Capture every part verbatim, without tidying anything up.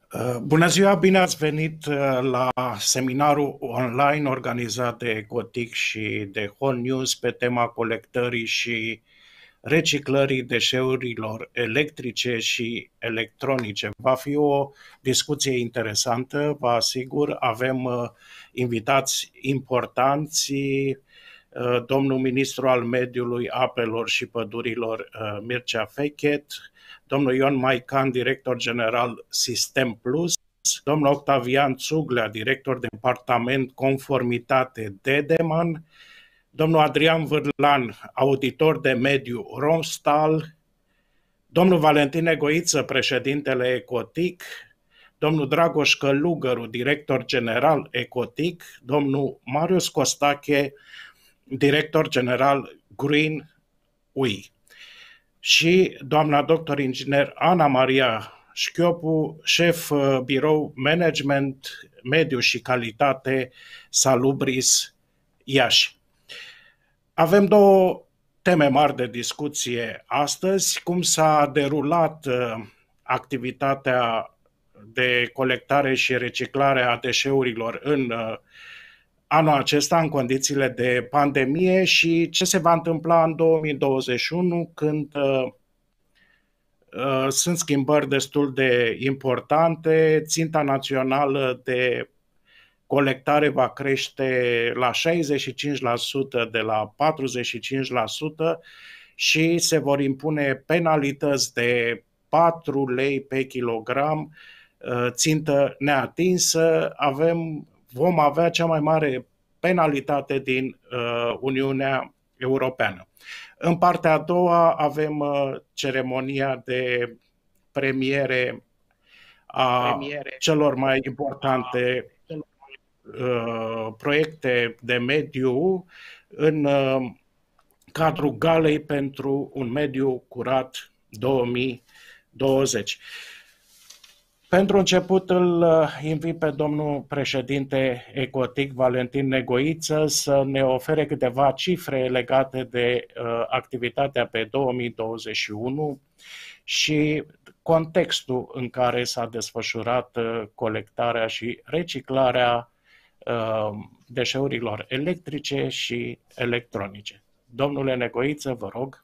Uh, Bună ziua, bine ați venit uh, la seminarul online organizat de Ecotic și de Hot News pe tema colectării și reciclării deșeurilor electrice și electronice. Va fi o discuție interesantă, vă asigur. Avem uh, invitați importanți, uh, domnul ministru al Mediului, Apelor și Pădurilor uh, Mircea Fechet, domnul Ion Maican, director general Sistem Plus, domnul Octavian Țuglea, director de departament Conformitate Dedeman, domnul Adrian Vârlan, auditor de mediu Romstal, domnul Valentin Egoiță, președintele Ecotic, domnul Dragoș Călugăru, director general Ecotic, domnul Marius Costache, director general Green U I și doamna doctor inginer Ana Maria Șchiopu, șef birou management, mediu și calitate Salubris Iași. Avem două teme mari de discuție astăzi: cum s-a derulat activitatea de colectare și reciclare a deșeurilor în anul acesta, în condițiile de pandemie, și ce se va întâmpla în două mii douăzeci și unu, când uh, uh, sunt schimbări destul de importante. Ținta națională de colectare va crește la șaizeci și cinci la sută de la patruzeci și cinci la sută și se vor impune penalități de patru lei pe kilogram, uh, țintă neatinsă. Avem vom avea cea mai mare penalitate din uh, Uniunea Europeană. În partea a doua avem uh, ceremonia de premiere a premiere. celor mai importante uh, proiecte de mediu în uh, cadrul Galei pentru un mediu curat două mii douăzeci. Pentru început îl invit pe domnul președinte Ecotic, Valentin Negoiță, să ne ofere câteva cifre legate de uh, activitatea pe două mii douăzeci și unu și contextul în care s-a desfășurat uh, colectarea și reciclarea uh, deșeurilor electrice și electronice. Domnule Negoiță, vă rog.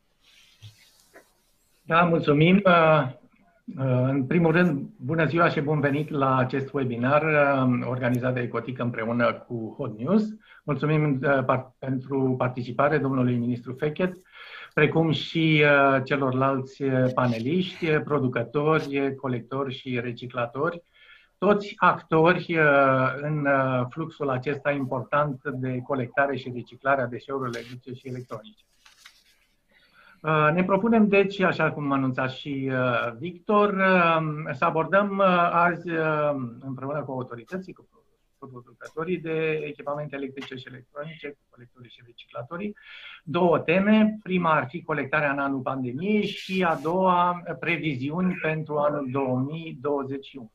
Da, mulțumim. În primul rând, bună ziua și bun venit la acest webinar organizat de Ecotic împreună cu Hot News. Mulțumim pentru participare domnului ministru Fechet, precum și celorlalți paneliști, producători, colectori și reciclatori, toți actori în fluxul acesta important de colectare și reciclare a deșeurilor electrice și electronice. Ne propunem, deci, așa cum a anunțat și Victor, să abordăm azi, împreună cu autorității, cu producătorii de echipamente electrice și electronice, cu colectorii și reciclatorii, două teme. Prima ar fi colectarea în anul pandemiei și a doua, previziuni pentru anul două mii douăzeci și unu.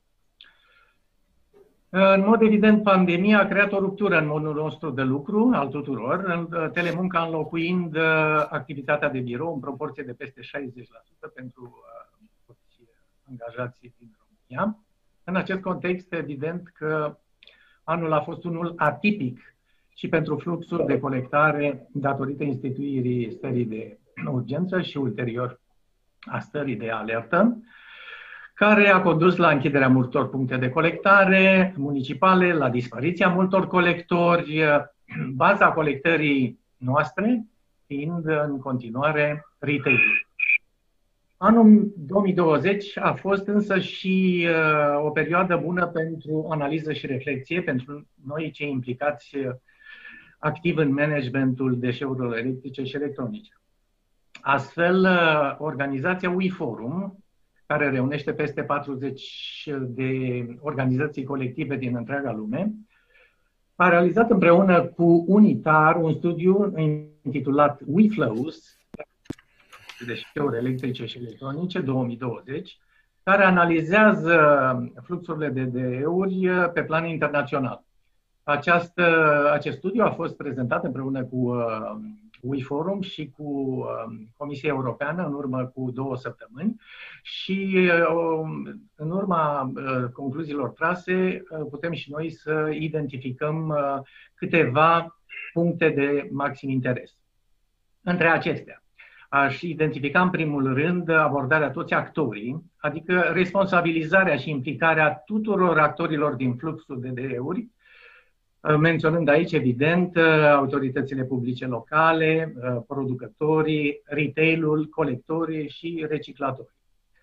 În mod evident, pandemia a creat o ruptură în modul nostru de lucru al tuturor, telemunca înlocuind activitatea de birou în proporție de peste șaizeci la sută pentru toți angajații din România. În acest context, evident că anul a fost unul atipic și pentru fluxul de colectare datorită instituirii stării de urgență și ulterior a stării de alertă, care a condus la închiderea multor puncte de colectare municipale, la dispariția multor colectori, baza colectării noastre fiind în continuare retail-ul. Anul două mii douăzeci a fost însă și uh, o perioadă bună pentru analiză și reflexie pentru noi cei implicați uh, activ în managementul deșeurilor electrice și electronice. Astfel, uh, organizația U I Forum, care reunește peste patruzeci de organizații colective din întreaga lume, a realizat împreună cu Unitar un studiu intitulat WeFlows, deșeuri electrice și electronice două mii douăzeci, care analizează fluxurile de deșeuri pe plan internațional. Această, acest studiu a fost prezentat împreună cu uh, U I Forum și cu uh, Comisia Europeană în urmă cu două săptămâni și uh, în urmă urma concluziilor trase putem și noi să identificăm câteva puncte de maxim interes. Între acestea, aș identifica în primul rând abordarea toți actorii, adică responsabilizarea și implicarea tuturor actorilor din fluxul de D E-uri, menționând aici, evident, autoritățile publice locale, producătorii, retail-ul, colectorii și reciclatorii.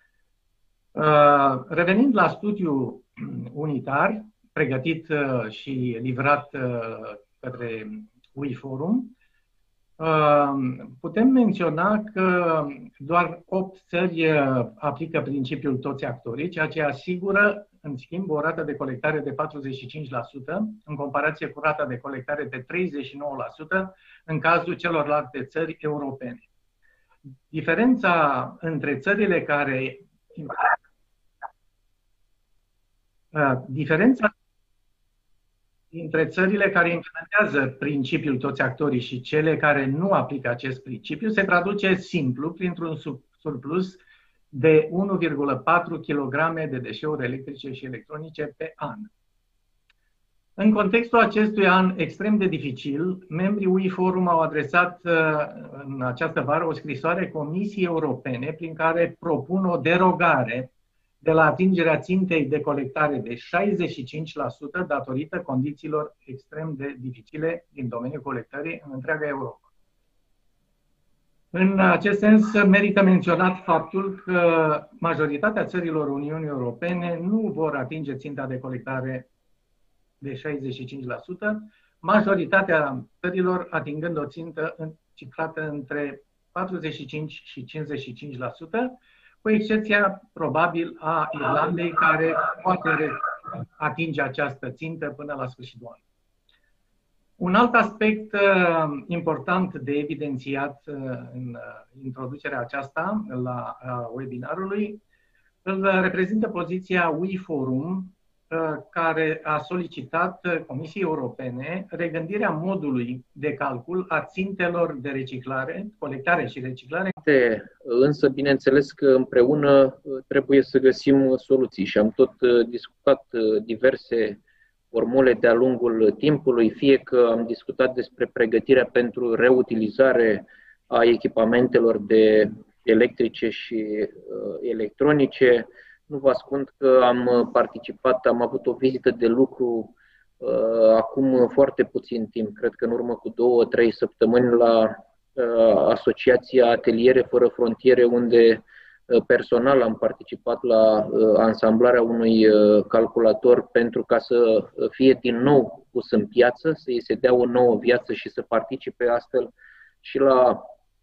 Revenind la studiul unitar, pregătit și livrat către WeForum, putem menționa că doar opt țări aplică principiul toți actorii, ceea ce asigură, în schimb, o rată de colectare de patruzeci și cinci la sută, în comparație cu rata de colectare de treizeci și nouă la sută în cazul celorlalte țări europene. Diferența între țările care... Diferența dintre țările care implementează principiul toți actorii și cele care nu aplică acest principiu se traduce simplu printr-un surplus de unu virgulă patru kilograme de deșeuri electrice și electronice pe an. În contextul acestui an extrem de dificil, membrii WeForum au adresat în această vară o scrisoare Comisiei Europene prin care propun o derogare de la atingerea țintei de colectare de șaizeci și cinci la sută datorită condițiilor extrem de dificile din domeniul colectării în întreaga Europa. În acest sens, merită menționat faptul că majoritatea țărilor Uniunii Europene nu vor atinge ținta de colectare de șaizeci și cinci la sută, majoritatea țărilor atingând o țintă cifrată între patruzeci și cinci și cincizeci și cinci la sută, cu excepția, probabil, a Irlandei, care poate atinge această țintă până la sfârșitul anului. Un alt aspect uh, important de evidențiat uh, în uh, introducerea aceasta la uh, webinarului îl reprezintă poziția WeForum, uh, care a solicitat uh, Comisiei Europene regândirea modului de calcul a țintelor de reciclare, colectare și reciclare. Însă, bineînțeles că împreună trebuie să găsim soluții și am tot discutat diverse formule de-a lungul timpului, fie că am discutat despre pregătirea pentru reutilizare a echipamentelor de electrice și uh, electronice. Nu vă ascund că am participat, am avut o vizită de lucru uh, acum foarte puțin timp, cred că în urmă cu două, trei săptămâni la Asociația Ateliere Fără Frontiere, unde personal am participat la ansamblarea unui calculator pentru ca să fie din nou pus în piață, să îi se dea o nouă viață și să participe astfel și la,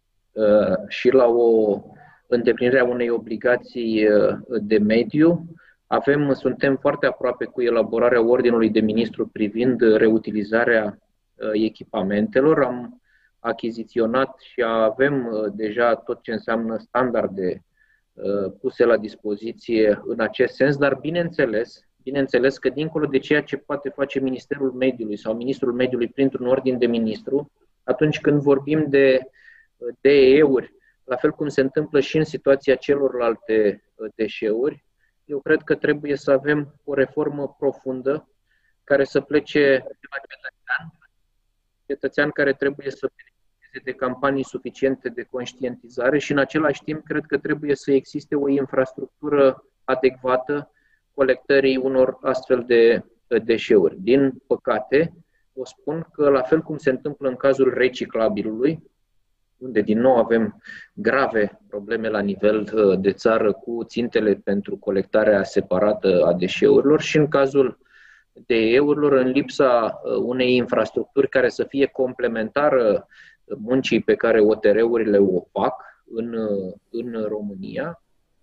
și la o îndeplinire a unei obligații de mediu. Avem, suntem foarte aproape cu elaborarea Ordinului de Ministru privind reutilizarea echipamentelor. Am achiziționat și avem deja tot ce înseamnă standarde puse la dispoziție în acest sens, dar bineînțeles, bineînțeles că dincolo de ceea ce poate face Ministerul Mediului sau Ministrul Mediului printr-un ordin de ministru, atunci când vorbim de D E-uri, la fel cum se întâmplă și în situația celorlalte deșeuri, eu cred că trebuie să avem o reformă profundă care să plece de la cetățean, cetățean care trebuie să de campanii suficiente de conștientizare și în același timp cred că trebuie să existe o infrastructură adecvată colectării unor astfel de deșeuri. Din păcate, o spun că la fel cum se întâmplă în cazul reciclabilului, unde din nou avem grave probleme la nivel de țară cu țintele pentru colectarea separată a deșeurilor, și în cazul D E-urilor, în lipsa unei infrastructuri care să fie complementară muncii pe care O T R-urile o fac în, în România,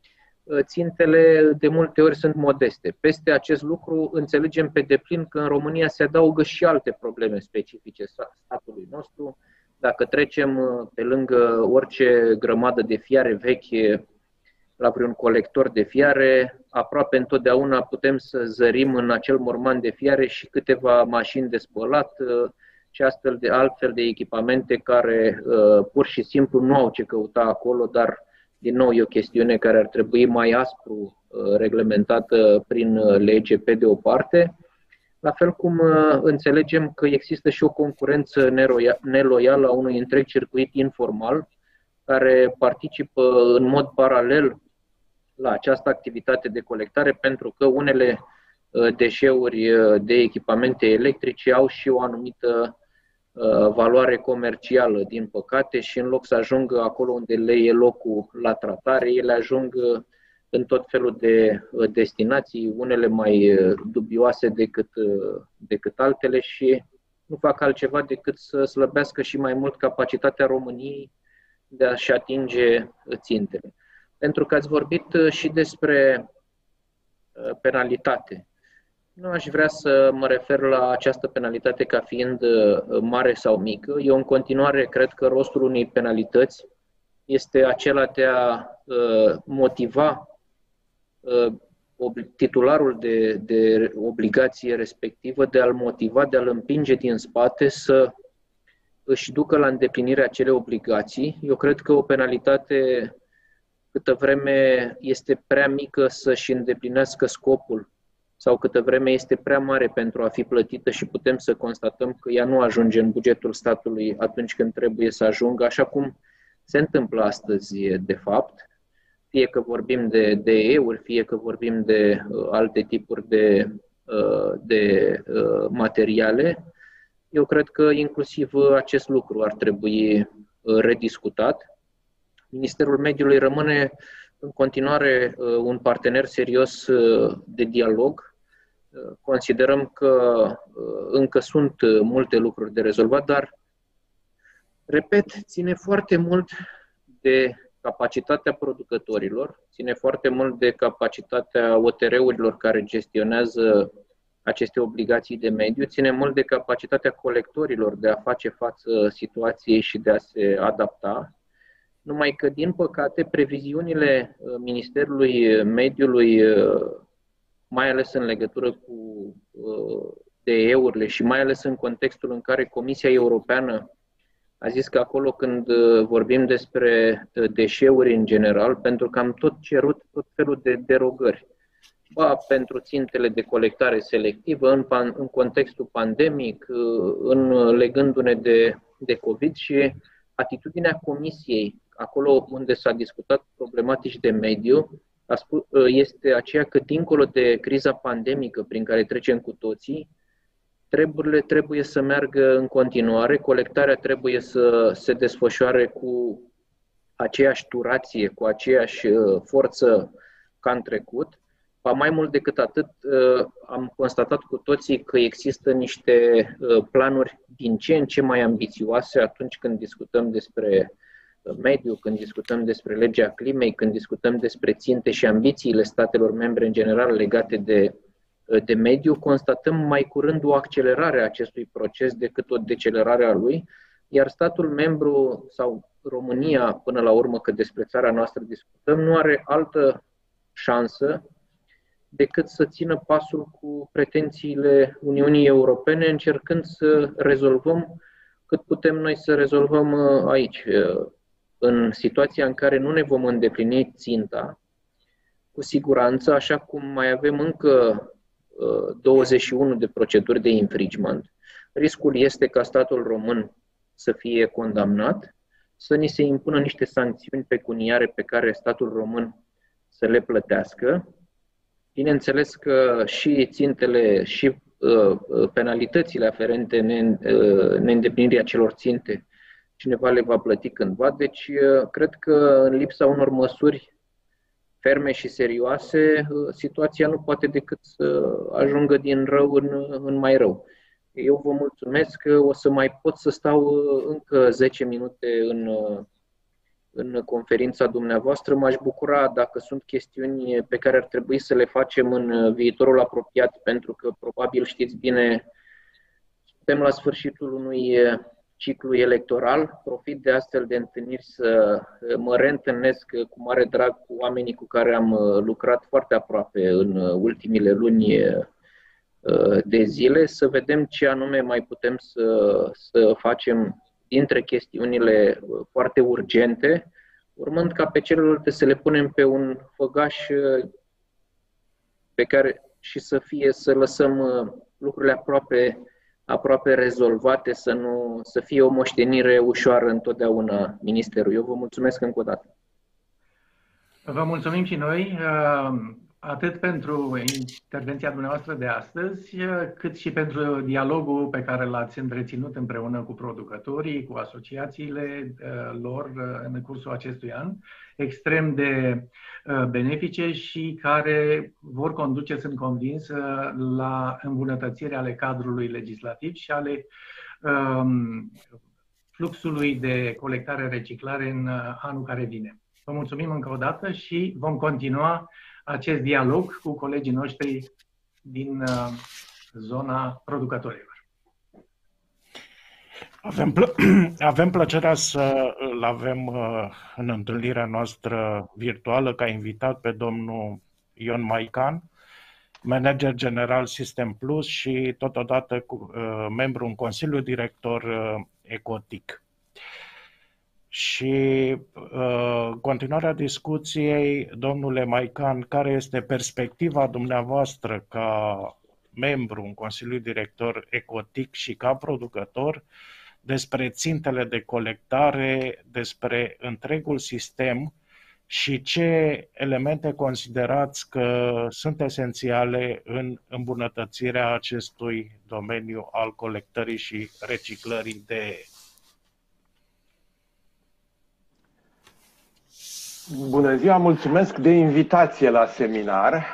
țintele de multe ori sunt modeste. Peste acest lucru înțelegem pe deplin că în România se adaugă și alte probleme specifice statului nostru. Dacă trecem pe lângă orice grămadă de fiare veche la vreun colector de fiare, aproape întotdeauna putem să zărim în acel morman de fiare și câteva mașini de spălat și astfel de altfel de echipamente care uh, pur și simplu nu au ce căuta acolo, dar din nou e o chestiune care ar trebui mai aspru reglementată prin lege pe de o parte, la fel cum înțelegem că există și o concurență neloială a unui întreg circuit informal care participă în mod paralel la această activitate de colectare, pentru că unele deșeuri de echipamente electrice au și o anumită valoare comercială, din păcate, și în loc să ajungă acolo unde le e locul la tratare, ele ajung în tot felul de destinații, unele mai dubioase decât, decât altele, și nu fac altceva decât să slăbească și mai mult capacitatea României de a-și atinge țintele. Pentru că ați vorbit și despre penalitate. Nu aș vrea să mă refer la această penalitate ca fiind mare sau mică. Eu în continuare cred că rostul unei penalități este acela de a motiva titularul de, de obligație respectivă, de a-l motiva, de a-l împinge din spate să își ducă la îndeplinirea acele obligații. Eu cred că o penalitate, câtă vreme este prea mică să-și îndeplinească scopul sau câtă vreme este prea mare pentru a fi plătită și putem să constatăm că ea nu ajunge în bugetul statului atunci când trebuie să ajungă, așa cum se întâmplă astăzi de fapt, fie că vorbim de D E-uri, fie că vorbim de uh, alte tipuri de, uh, de uh, materiale. Eu cred că inclusiv acest lucru ar trebui uh, rediscutat. Ministerul Mediului rămâne în continuare uh, un partener serios uh, de dialog. Uh, considerăm că uh, încă sunt uh, multe lucruri de rezolvat, dar, repet, ține foarte mult de capacitatea producătorilor, ține foarte mult de capacitatea O T R-urilor care gestionează aceste obligații de mediu, ține mult de capacitatea colectorilor de a face față situației și de a se adapta. Numai că, din păcate, previziunile Ministerului Mediului, mai ales în legătură cu D E-urile și mai ales în contextul în care Comisia Europeană a zis că acolo când vorbim despre deșeuri în general, pentru că am tot cerut tot felul de derogări, ba pentru țintele de colectare selectivă, în, pan, în contextul pandemic, în legându-ne de, de COVID, și atitudinea Comisiei, acolo unde s-a discutat problematici de mediu, a spus, este aceea că dincolo de criza pandemică prin care trecem cu toții, treburile trebuie să meargă în continuare, colectarea trebuie să se desfășoare cu aceeași durație, cu aceeași forță ca în trecut. Ba mai mult decât atât, am constatat cu toții că există niște planuri din ce în ce mai ambițioase atunci când discutăm despre mediu, când discutăm despre legea climei, când discutăm despre ținte și ambițiile statelor membre în general legate de de mediu, constatăm mai curând o accelerare a acestui proces decât o decelerare a lui, iar statul membru sau România, până la urmă, că despre țara noastră discutăm, nu are altă șansă decât să țină pasul cu pretențiile Uniunii Europene, încercând să rezolvăm cât putem noi să rezolvăm aici. În situația în care nu ne vom îndeplini ținta, cu siguranță, așa cum mai avem încă douăzeci și unu de proceduri de infringement, riscul este ca statul român să fie condamnat, să ni se impună niște sancțiuni pecuniare pe care statul român să le plătească. Bineînțeles că și țintele și uh, penalitățile aferente uh, neîndeplinirii acelor ținte cineva le va plăti cândva. Deci uh, cred că în lipsa unor măsuri ferme și serioase, situația nu poate decât să ajungă din rău în, în mai rău. Eu vă mulțumesc că o să mai pot să stau încă zece minute în, în conferința dumneavoastră. M-aș bucura dacă sunt chestiuni pe care ar trebui să le facem în viitorul apropiat, pentru că probabil știți bine, suntem la sfârșitul unui ciclu electoral. Profit de astfel de întâlniri să mă reîntâlnesc cu mare drag cu oamenii cu care am lucrat foarte aproape în ultimile luni de zile, să vedem ce anume mai putem să, să facem dintre chestiunile foarte urgente, urmând ca pe celelalte să le punem pe un făgaș pe care și să fie, să lăsăm lucrurile aproape, aproape rezolvate, să, nu, să fie o moștenire ușoară întotdeauna ministerul. Eu vă mulțumesc încă o dată. Vă mulțumim și noi, atât pentru intervenția dumneavoastră de astăzi, cât și pentru dialogul pe care l-ați întreținut împreună cu producătorii, cu asociațiile lor în cursul acestui an, extrem de benefice și care vor conduce, sunt convins, la îmbunătățirea ale cadrului legislativ și ale um, fluxului de colectare-reciclare în anul care vine. Vă mulțumim încă o dată și vom continua acest dialog cu colegii noștri din uh, zona producătorilor. Avem, plă avem plăcerea să îl avem uh, în întâlnirea noastră virtuală ca invitat pe domnul Ion Maican, manager general System Plus și totodată cu, uh, membru în Consiliul Director uh, Ecotic. Și uh, continuarea discuției, domnule Maican, care este perspectiva dumneavoastră ca membru în Consiliul Director Ecotic și ca producător despre țintele de colectare, despre întregul sistem și ce elemente considerați că sunt esențiale în îmbunătățirea acestui domeniu al colectării și reciclării de. Bună ziua, mulțumesc de invitație la seminar.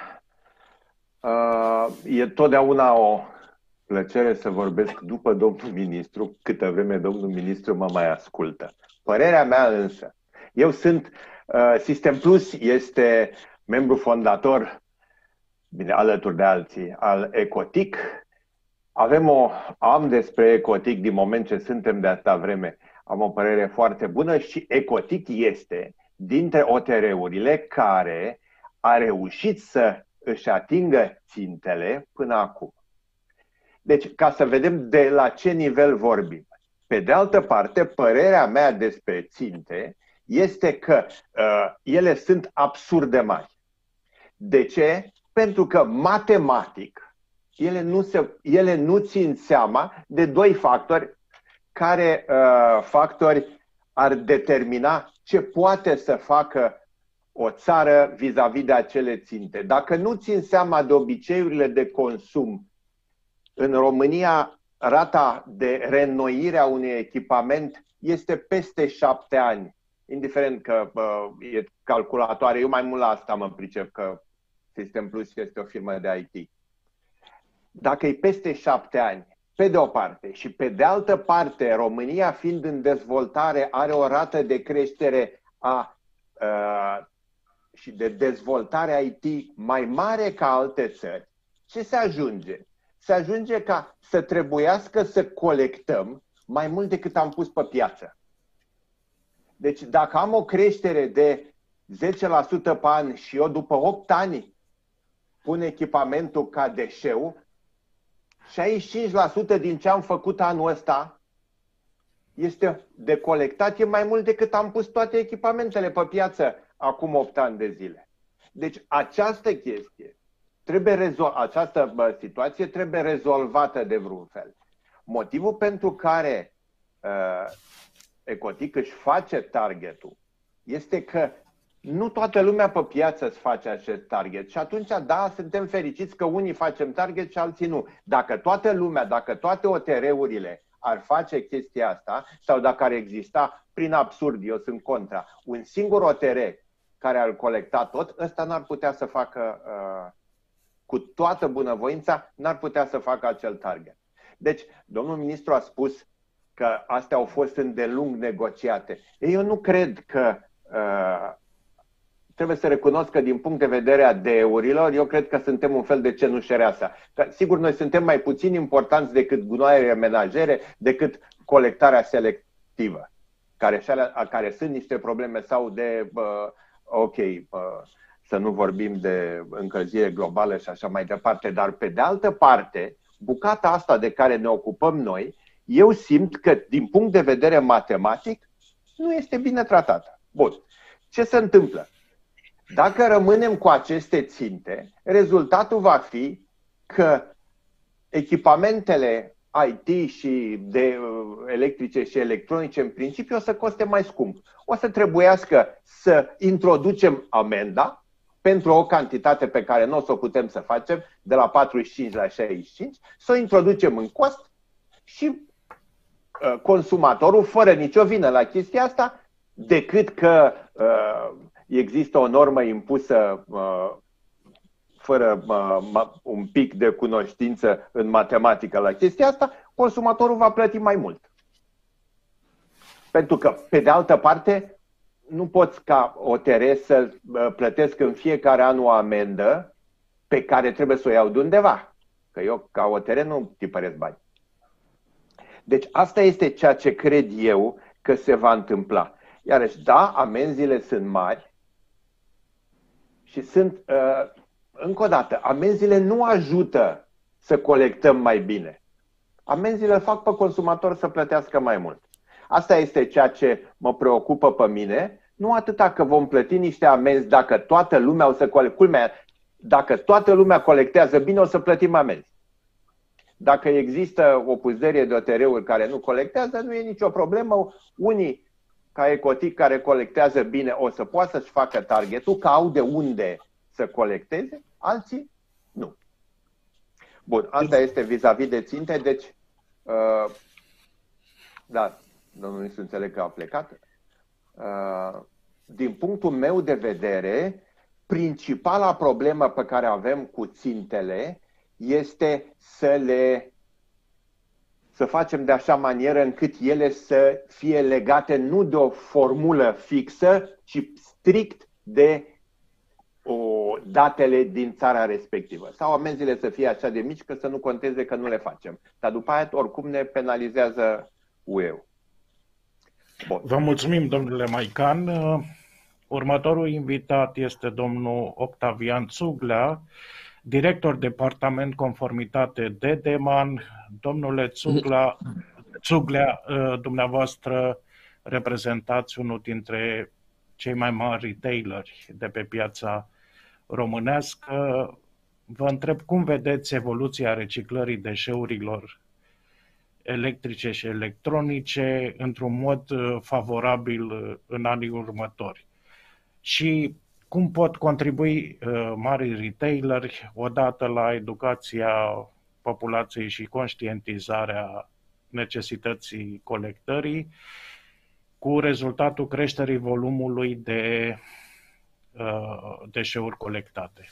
E totdeauna o plăcere să vorbesc după domnul ministru, câtă vreme domnul ministru mă mai ascultă. Părerea mea însă, eu sunt, System Plus este membru fondator, bine, alături de alții, al Ecotic. Avem o, am despre Ecotic, din moment ce suntem de atâta vreme, am o părere foarte bună și Ecotic este dintre O T R-urile care a reușit să își atingă țintele până acum. Deci, ca să vedem de la ce nivel vorbim. Pe de altă parte, părerea mea despre ținte este că uh, ele sunt absurd de mari. De ce? Pentru că matematic ele nu, se, ele nu țin seama de doi factori care uh, factori ar determina ce poate să facă o țară vis-a-vis de acele ținte. Dacă nu țin seama de obiceiurile de consum, în România rata de reînnoire a unui echipament este peste șapte ani. Indiferent că bă, e calculatoare, eu mai mult la asta mă pricep, că System Plus este o firmă de I T. Dacă e peste șapte ani, pe de o parte, și pe de altă parte, România fiind în dezvoltare are o rată de creștere a, uh, și de dezvoltare I T mai mare ca alte țări, ce se ajunge? Se ajunge ca să trebuiască să colectăm mai mult decât am pus pe piață. Deci dacă am o creștere de zece la sută pe an și eu după opt ani pun echipamentul ca deșeu, șaizeci și cinci la sută din ce am făcut anul ăsta este de colectat, e mai mult decât am pus toate echipamentele pe piață acum opt ani de zile. Deci această chestie, trebuie această bă, situație trebuie rezolvată de vreun fel. Motivul pentru care uh, Ecotic își face targetul este că nu toată lumea pe piață îți face acest target. Și atunci, da, suntem fericiți că unii facem target și alții nu. Dacă toată lumea, dacă toate O T R-urile ar face chestia asta, sau dacă ar exista, prin absurd, eu sunt contra, un singur O T R care ar colecta tot, ăsta n-ar putea să facă, uh, cu toată bunăvoința, n-ar putea să facă acel target. Deci, domnul ministru a spus că astea au fost îndelung negociate. Eu nu cred că uh, trebuie să recunosc că din punct de vedere a D E-urilor, eu cred că suntem un fel de cenușăreasa. Sigur, noi suntem mai puțin importanți decât gunoaiele menajere, decât colectarea selectivă, care, care sunt niște probleme sau de, uh, ok, uh, să nu vorbim de încălzire globală și așa mai departe, dar pe de altă parte, bucata asta de care ne ocupăm noi, eu simt că din punct de vedere matematic nu este bine tratată. Bun. ce se întâmplă? Dacă rămânem cu aceste ținte, rezultatul va fi că echipamentele I T și de electrice și electronice în principiu o să coste mai scump. O să trebuiască să introducem amenda pentru o cantitate pe care nu o să o putem să facem, de la patruzeci și cinci la șaizeci și cinci, să o introducem în cost și uh, consumatorul, fără nicio vină la chestia asta, decât că uh, există o normă impusă uh, fără uh, un pic de cunoștință în matematică la chestia asta, consumatorul va plăti mai mult. Pentru că, pe de altă parte, nu poți ca O T R să plătesc în fiecare an o amendă pe care trebuie să o iau de undeva. Că eu, ca O T R, nu tipăresc bani. Deci asta este ceea ce cred eu că se va întâmpla. Iarăși, da, amenziile sunt mari și sunt, uh, încă o dată, amenziile nu ajută să colectăm mai bine. Amenziile îl fac pe consumator să plătească mai mult. Asta este ceea ce mă preocupă pe mine, nu atâta că vom plăti niște amenzi dacă toată lumea o să colecteze. Dacă toată lumea colectează bine, o să plătim amenzi. Dacă există o puzderie de O T R-uri care nu colectează, nu e nicio problemă. Unii, ca Ecotic, care colectează bine, o să poată să-și facă targetul, că au de unde să colecteze, alții nu. Bun, asta este vis-a-vis de ținte, deci, uh, da, domnul ministru înțeleg că a plecat. Uh, din punctul meu de vedere, principala problemă pe care avem cu țintele este să le să facem de așa manieră încât ele să fie legate nu de o formulă fixă, ci strict de o, datele din țara respectivă. Sau amenziile să fie așa de mici că să nu conteze că nu le facem. Dar după aia oricum ne penalizează U E-ul. Bun. Vă mulțumim, domnule Maican. Următorul invitat este domnul Octavian Țuglea, director Departament Conformitate Dedeman. Domnule Țuglea, Țuglea, dumneavoastră reprezentați unul dintre cei mai mari retaileri de pe piața românească. Vă întreb cum vedeți evoluția reciclării deșeurilor electrice și electronice într-un mod favorabil în anii următori. Și cum pot contribui uh, mari retaileri odată la educația populației și conștientizarea necesității colectării, cu rezultatul creșterii volumului de uh, deșeuri colectate.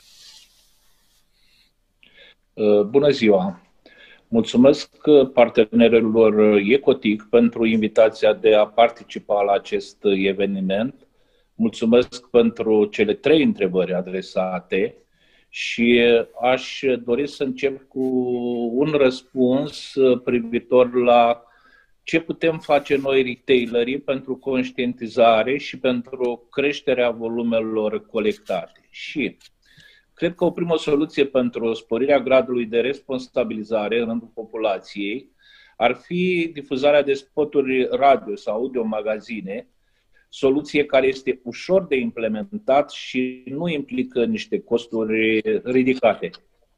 Bună ziua! Mulțumesc partenerilor Ecotic pentru invitația de a participa la acest eveniment. Mulțumesc pentru cele trei întrebări adresate și aș dori să încep cu un răspuns privitor la ce putem face noi retailerii pentru conștientizare și pentru creșterea volumelor colectate. Și cred că o primă soluție pentru sporirea gradului de responsabilizare în rândul populației ar fi difuzarea de spoturi radio sau audio-magazine, soluție care este ușor de implementat și nu implică niște costuri ridicate.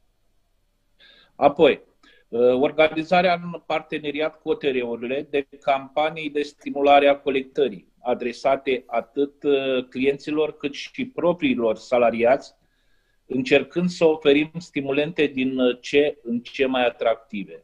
Apoi, organizarea în parteneriat cu O T R-urile de campanii de stimulare a colectării, adresate atât clienților cât și propriilor salariați, încercând să oferim stimulente din ce în ce mai atractive.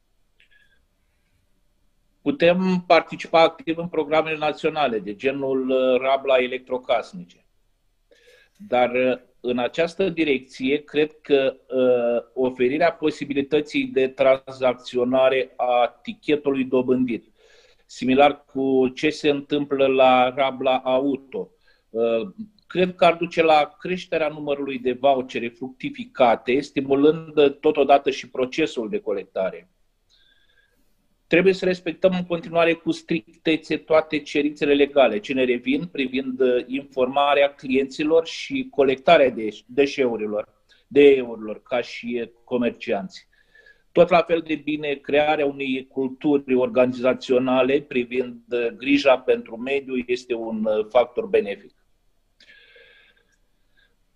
Putem participa activ în programele naționale, de genul Rabla electrocasnice. Dar în această direcție, cred că uh, oferirea posibilității de tranzacționare a tichetului dobândit, similar cu ce se întâmplă la Rabla Auto, uh, cred că ar duce la creșterea numărului de vouchere fructificate, stimulând totodată și procesul de colectare. Trebuie să respectăm în continuare cu strictețe toate cerințele legale ce ne revin privind informarea clienților și colectarea deșeurilor, deșeurilor ca și comercianți. Tot la fel de bine, crearea unei culturi organizaționale privind grija pentru mediu este un factor benefic.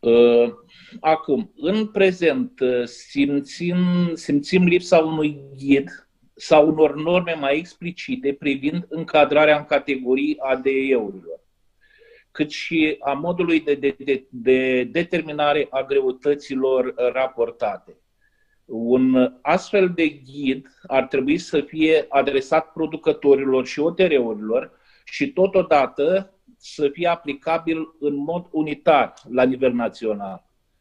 Acum, în prezent, simțim, simțim lipsa unui ghid sau unor norme mai explicite privind încadrarea în categorii A D E-urilor, cât și a modului de, de, de, de determinare a greutăților raportate. Un astfel de ghid ar trebui să fie adresat producătorilor și O T R-urilor și totodată să fie aplicabil în mod unitar la nivel național.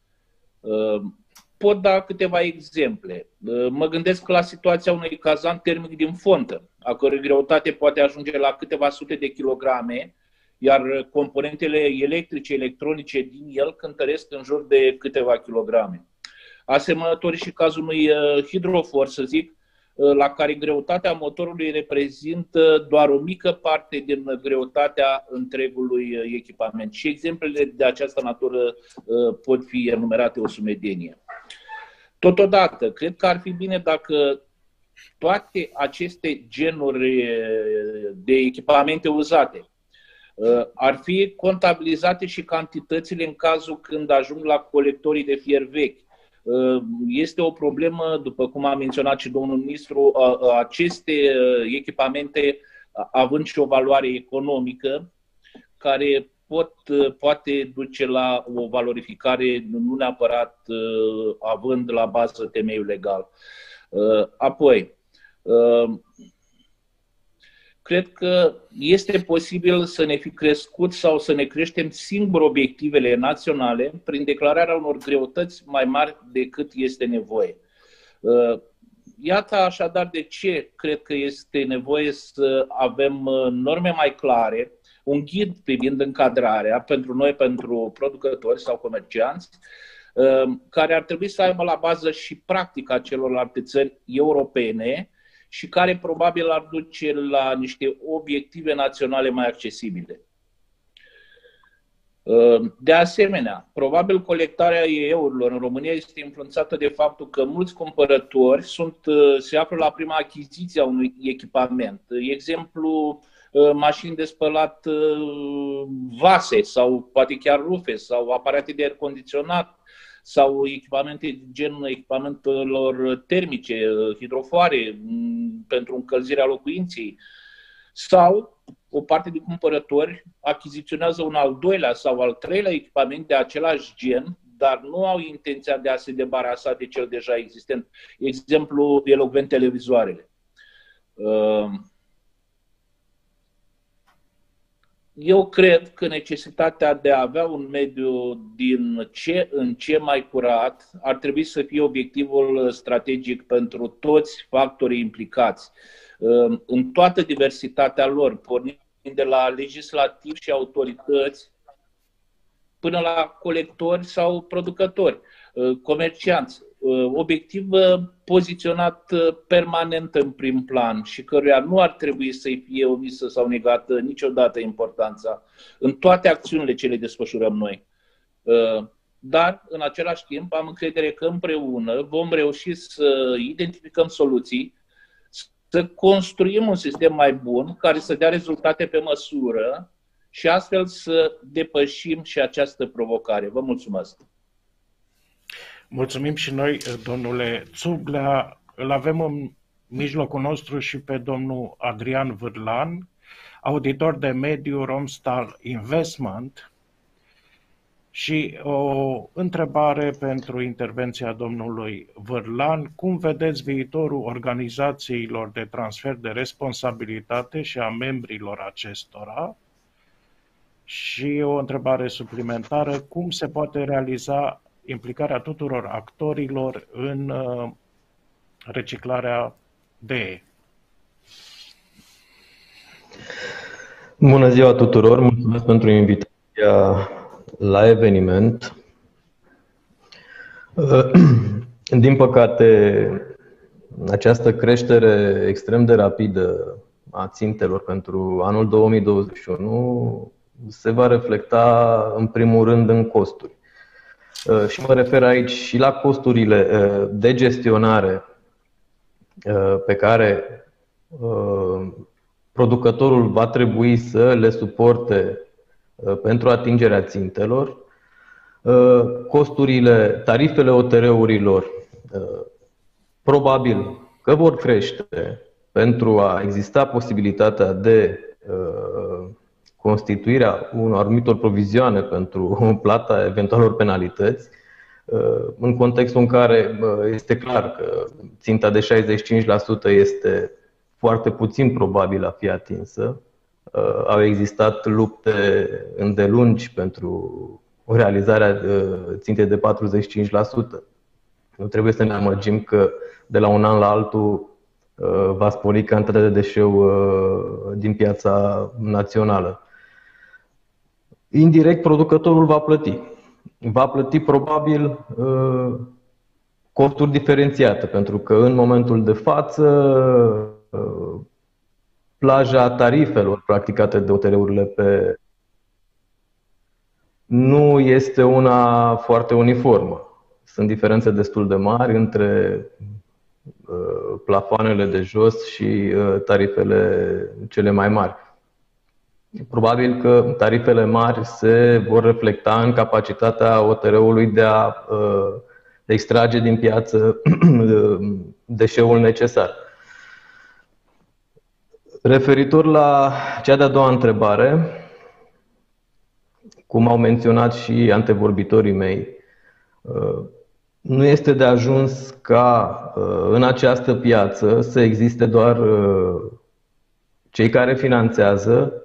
Pot da câteva exemple. Mă gândesc la situația unui cazan termic din fontă, a cărui greutate poate ajunge la câteva sute de kilograme, iar componentele electrice, electronice din el cântăresc în jur de câteva kilograme. Asemănător și cazul unui hidrofor, să zic, la care greutatea motorului reprezintă doar o mică parte din greutatea întregului echipament. Și exemplele de această natură pot fi enumerate o sumedenie. Totodată, cred că ar fi bine dacă toate aceste genuri de echipamente uzate ar fi contabilizate și cantitățile în cazul când ajung la colectorii de fier vechi. Este o problemă, după cum a menționat și domnul ministru, aceste echipamente având și o valoare economică care pot, poate duce la o valorificare nu neapărat având la bază temeiul legal. Apoi, cred că este posibil să ne fi crescut sau să ne creștem singuri obiectivele naționale prin declararea unor greutăți mai mari decât este nevoie. Iată așadar de ce cred că este nevoie să avem norme mai clare, un ghid privind încadrarea pentru noi, pentru producători sau comercianți, care ar trebui să aibă la bază și practica celorlalte țări europene, și care probabil ar duce la niște obiective naționale mai accesibile. De asemenea, probabil colectarea E E-urilor în România este influențată de faptul că mulți cumpărători sunt, se află la prima achiziție a unui echipament. Exemplu, mașini de spălat vase sau poate chiar rufe sau aparate de aer condiționat, sau echipamente gen echipamentelor termice, hidrofoare pentru încălzirea locuinței, sau o parte de cumpărători achiziționează un al doilea sau al treilea echipament de același gen, dar nu au intenția de a se debarasa de cel deja existent. Exemplu, elocvent televizoarele. Eu cred că necesitatea de a avea un mediu din ce în ce mai curat ar trebui să fie obiectivul strategic pentru toți factorii implicați, în toată diversitatea lor, pornind de la legislativ și autorități până la colectori sau producători, comercianți. Obiectiv poziționat permanent în prim plan și căruia nu ar trebui să-i fie omisă sau negată niciodată importanța în toate acțiunile ce le desfășurăm noi. Dar, în același timp, am încredere că împreună vom reuși să identificăm soluții, să construim un sistem mai bun care să dea rezultate pe măsură și astfel să depășim și această provocare. Vă mulțumesc! Mulțumim și noi, domnule Țuglea. Îl avem în mijlocul nostru și pe domnul Adrian Vârlan, auditor de mediu Romstal Investment. Și o întrebare pentru intervenția domnului Vârlan. Cum vedeți viitorul organizațiilor de transfer de responsabilitate și a membrilor acestora? Și o întrebare suplimentară. Cum se poate realiza implicarea tuturor actorilor în uh, reciclarea D E? Bună ziua tuturor, mulțumesc pentru invitația la eveniment. Din păcate, această creștere extrem de rapidă a țintelor pentru anul două mii douăzeci și unu se va reflecta în primul rând în costuri. Și mă refer aici și la costurile de gestionare pe care producătorul va trebui să le suporte pentru atingerea țintelor, Costurile, tarifele O T R-urilor probabil că vor crește pentru a exista posibilitatea de constituirea unor anumitor provizioane pentru plata eventualelor penalități, în contextul în care este clar că ținta de șaizeci și cinci la sută este foarte puțin probabil a fi atinsă. Au existat lupte îndelungi pentru realizarea țintei de patruzeci și cinci la sută. Nu trebuie să ne amăgim că de la un an la altul va spori cantitatea de deșeu din piața națională. Indirect, producătorul va plăti. Va plăti probabil costuri diferențiate, pentru că în momentul de față plaja tarifelor practicate de O T R-urile pe nu este una foarte uniformă. Sunt diferențe destul de mari între plafoanele de jos și tarifele cele mai mari. Probabil că tarifele mari se vor reflecta în capacitatea O T R-ului de a extrage din piață deșeul necesar. Referitor la cea de-a doua întrebare, cum au menționat și antevorbitorii mei, nu este de ajuns ca în această piață să existe doar cei care finanțează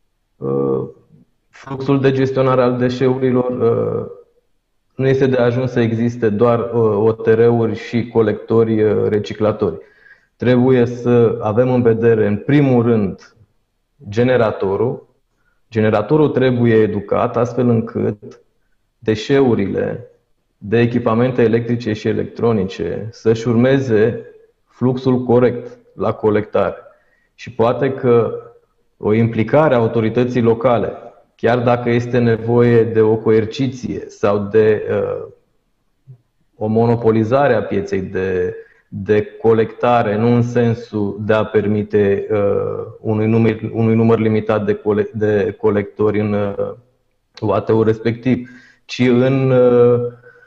fluxul de gestionare al deșeurilor. Nu este de ajuns să existe doar O T R-uri și colectori reciclatori. Trebuie să avem în vedere, în primul rând, generatorul. Generatorul trebuie educat astfel încât deșeurile de echipamente electrice și electronice să-și urmeze fluxul corect la colectare. Și poate că o implicare a autorității locale, chiar dacă este nevoie de o coerciție sau de uh, o monopolizare a pieței de, de colectare, nu în sensul de a permite uh, unui, număr, unui număr limitat de, cole, de colectori în uh, U A T-ul respectiv, ci în uh,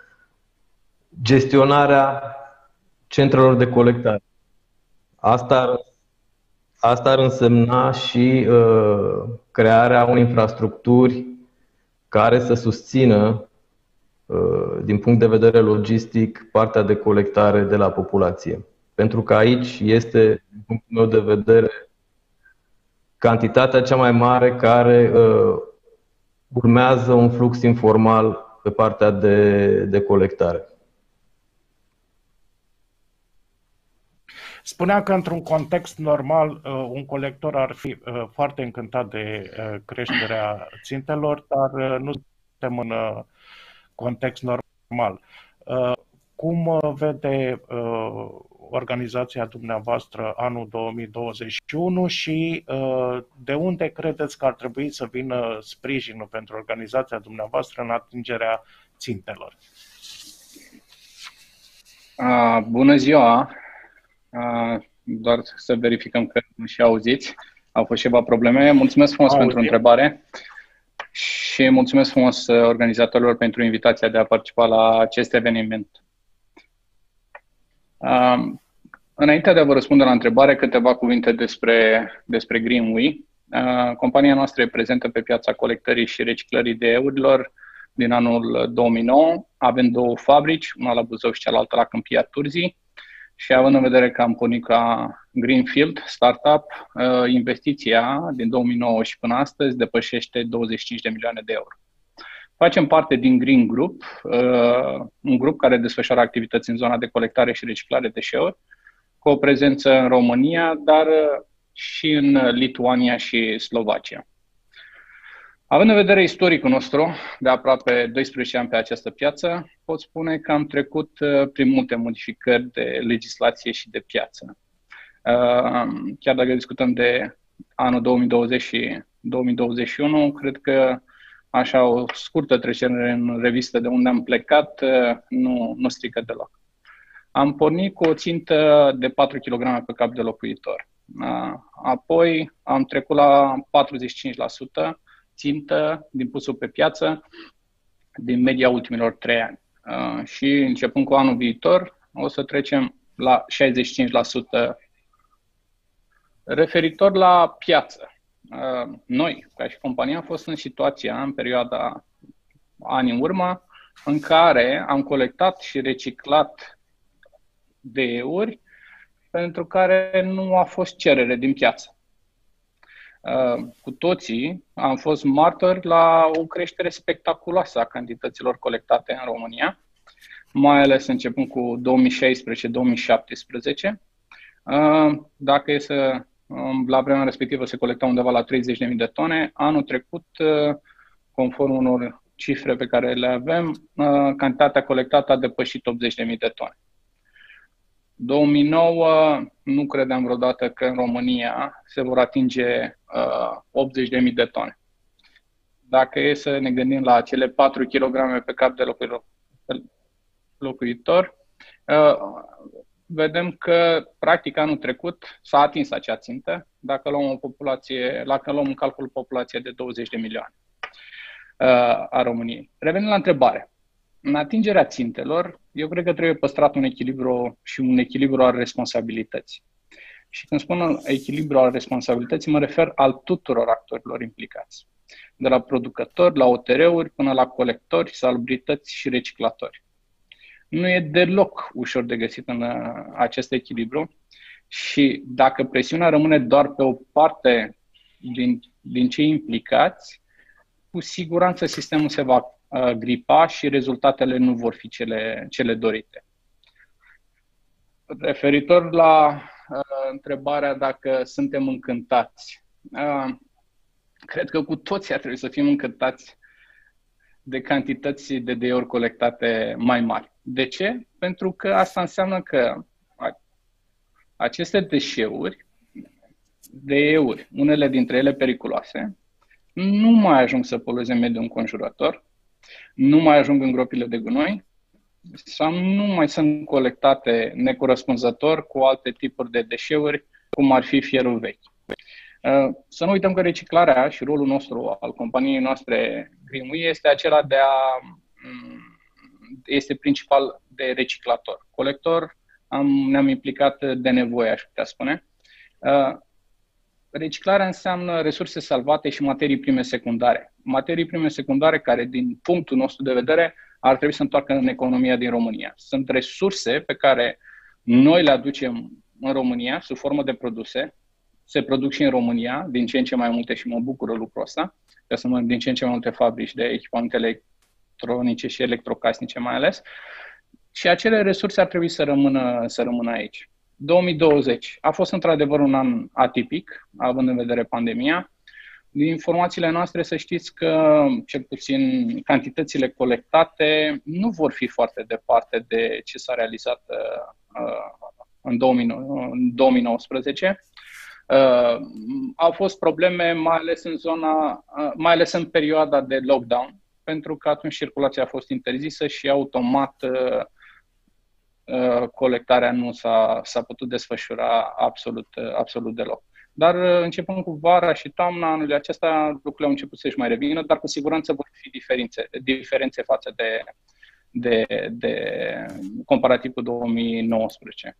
gestionarea centrelor de colectare. Asta ar, asta ar însemna și uh, crearea unei infrastructuri care să susțină, uh, din punct de vedere logistic, partea de colectare de la populație. Pentru că aici este, din punctul meu de vedere, cantitatea cea mai mare care uh, urmează un flux informal pe partea de, de colectare. Spunea că într-un context normal un colector ar fi foarte încântat de creșterea țintelor, dar nu suntem în context normal. Cum vede organizația dumneavoastră anul două mii douăzeci și unu și de unde credeți că ar trebui să vină sprijinul pentru organizația dumneavoastră în atingerea țintelor? Bună ziua! Doar să verificăm că nu și auziți. Au fost ceva probleme. Mulțumesc frumos Auzi. pentru întrebare și mulțumesc frumos organizatorilor pentru invitația de a participa la acest eveniment. Înainte de a vă răspunde la întrebare, câteva cuvinte despre, despre Greenway. Compania noastră e prezentă pe piața colectării și reciclării deșeurilor din anul două mii nouă. Avem două fabrici, una la Buzău și cealaltă la Câmpia Turzii. Și având în vedere că am pornit ca Greenfield Startup, investiția din două mii nouă și până astăzi depășește douăzeci și cinci de milioane de euro. Facem parte din Green Group, un grup care desfășoară activități în zona de colectare și reciclare de deșeuri, cu o prezență în România, dar și în Lituania și Slovacia. Având în vedere istoricul nostru de aproape doisprezece ani pe această piață, pot spune că am trecut prin multe modificări de legislație și de piață. Chiar dacă discutăm de anul două mii douăzeci și două mii douăzeci și unu, cred că așa o scurtă trecere în revistă de unde am plecat nu, nu strică deloc. Am pornit cu o țintă de patru kilograme pe cap de locuitor. Apoi am trecut la patruzeci și cinci la sută țintă din pusul pe piață din media ultimilor trei ani. Și începând cu anul viitor, o să trecem la șaizeci și cinci la sută. Referitor la piață, noi, ca și companie, am fost în situația, în perioada anii în urmă, în care am colectat și reciclat D E-uri pentru care nu a fost cerere din piață. Cu toții am fost martori la o creștere spectaculoasă a cantităților colectate în România, mai ales începând cu două mii șaisprezece două mii șaptesprezece. Dacă e să, la vremea respectivă se colecta undeva la treizeci de mii de tone, anul trecut, conform unor cifre pe care le avem, cantitatea colectată a depășit optzeci de mii de tone. două mii nouă nu credeam vreodată că în România se vor atinge uh, optzeci de mii de tone. Dacă e să ne gândim la cele patru kilograme pe cap de locuitor, uh, vedem că practic anul trecut s-a atins acea țintă, dacă luăm o populație, dacă luăm în calcul populația de douăzeci de milioane uh, a României. Revenind la întrebare. În atingerea țintelor, eu cred că trebuie păstrat un echilibru și un echilibru al responsabilității. Și când spun echilibru al responsabilității, mă refer al tuturor actorilor implicați. De la producători, la O T R-uri, până la colectori, salubrități și reciclatori. Nu e deloc ușor de găsit în acest echilibru și dacă presiunea rămâne doar pe o parte din, din cei implicați, cu siguranță sistemul se va gripa și rezultatele nu vor fi cele, cele dorite. Referitor la uh, întrebarea dacă suntem încântați, uh, cred că cu toții ar trebui să fim încântați de cantități de D E-uri colectate mai mari. De ce? Pentru că asta înseamnă că aceste deșeuri, D E-uri, unele dintre ele periculoase, nu mai ajung să polueze mediul înconjurător, nu mai ajung în gropile de gunoi sau nu mai sunt colectate necorespunzător cu alte tipuri de deșeuri, cum ar fi fierul vechi. Să nu uităm că reciclarea și rolul nostru al companiei noastre GreenWe este acela de a este principal de reciclator. Colector am, ne-am implicat de nevoie, aș putea spune. Reciclarea înseamnă resurse salvate și materii prime secundare. Materii prime secundare care, din punctul nostru de vedere, ar trebui să întoarcă în economia din România. Sunt resurse pe care noi le aducem în România sub formă de produse. Se produc și în România, din ce în ce mai multe și mă bucură lucrul ăsta, că sunt din ce în ce mai multe fabrici de echipamente electronice și electrocasnice mai ales. Și acele resurse ar trebui să rămână, să rămână aici. două mii douăzeci a fost într-adevăr un an atipic, având în vedere pandemia. Din informațiile noastre să știți că, cel puțin, cantitățile colectate nu vor fi foarte departe de ce s-a realizat uh, în, două mii, în două mii nouăsprezece. Uh, au fost probleme mai ales în zona, uh, mai ales în perioada de lockdown, pentru că atunci circulația a fost interzisă și automat uh, uh, colectarea nu s-a, s-a putut desfășura absolut, uh, absolut deloc. Dar uh, începând cu vara și toamna anului acesta, lucrurile au început să-și mai revină, dar cu siguranță vor fi diferențe, diferențe față de, de, de comparativ cu două mii nouăsprezece.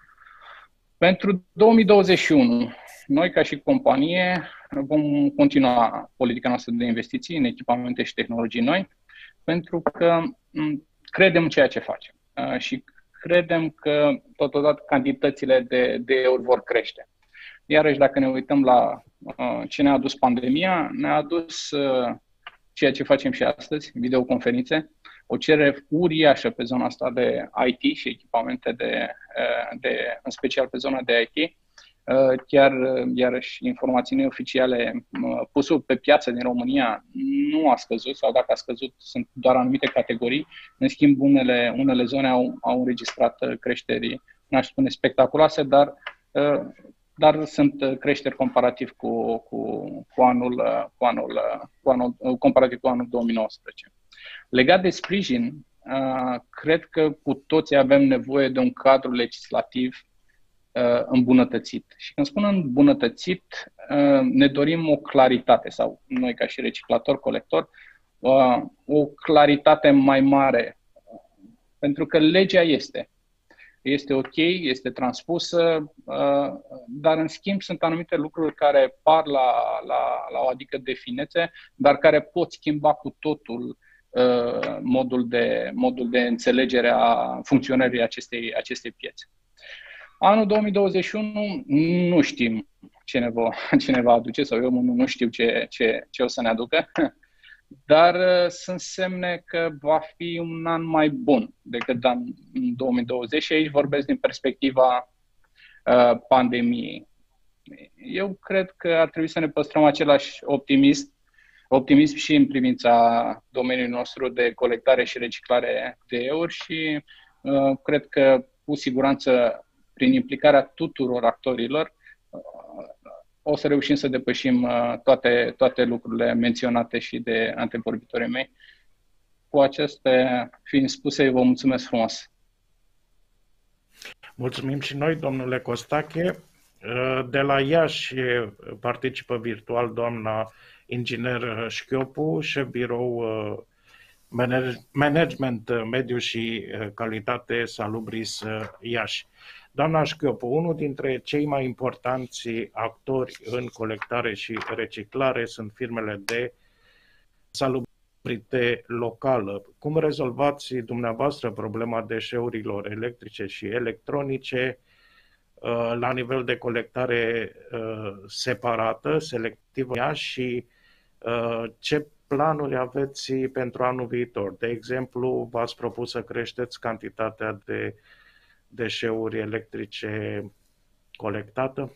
Pentru două mii douăzeci și unu, noi ca și companie vom continua politica noastră de investiții în echipamente și tehnologii noi, pentru că credem în ceea ce facem și credem că totodată cantitățile de D E-uri vor crește. Iarăși, dacă ne uităm la ce ne-a adus pandemia, ne-a adus ceea ce facem și astăzi, videoconferințe, o cerere uriașă pe zona asta de I T și echipamente, de, de, în special pe zona de I T. Chiar, iarăși, informații neoficiale, pusul pe piață din România nu a scăzut, sau dacă a scăzut, sunt doar anumite categorii. În schimb, unele, unele zone au, au înregistrat creșteri, n-aș spune spectaculoase, dar, dar sunt creșteri comparativ cu, cu, cu, anul, cu, anul, cu anul, comparativ cu anul două mii nouăsprezece. Legat de sprijin, cred că cu toții avem nevoie de un cadru legislativ îmbunătățit. Și când spun îmbunătățit, ne dorim o claritate, sau noi ca și reciclator, colector, o claritate mai mare, pentru că legea este. Este ok, este transpusă, dar în schimb sunt anumite lucruri care par la, la, la o adică de finețe, dar care pot schimba cu totul modul de, modul de înțelegere a funcționării acestei, acestei piețe. Anul două mii douăzeci și unu nu știm ce ne va, ce ne va aduce, sau eu nu știu ce, ce, ce o să ne aducă, dar uh, sunt semne că va fi un an mai bun decât an două mii douăzeci și aici vorbesc din perspectiva uh, pandemiei. Eu cred că ar trebui să ne păstrăm același optimism, optimism și în privința domeniului nostru de colectare și reciclare de deșeuri și uh, cred că cu siguranță prin implicarea tuturor actorilor uh, o să reușim să depășim uh, toate, toate lucrurile menționate și de antevorbitorii mei. Cu acestea fiind spuse, vă mulțumesc frumos. Mulțumim și noi, domnule Costache. De la Iași participă virtual doamna inginer Șchiopu, șef birou Management, Mediu și Calitate Salubris Iași. Doamna Șchiopu, unul dintre cei mai importanți actori în colectare și reciclare sunt firmele de salubritate locală. Cum rezolvați dumneavoastră problema deșeurilor electrice și electronice la nivel de colectare separată, selectivă, și ce planuri aveți pentru anul viitor? De exemplu, v-ați propus să creșteți cantitatea de deșeuri electrice colectată?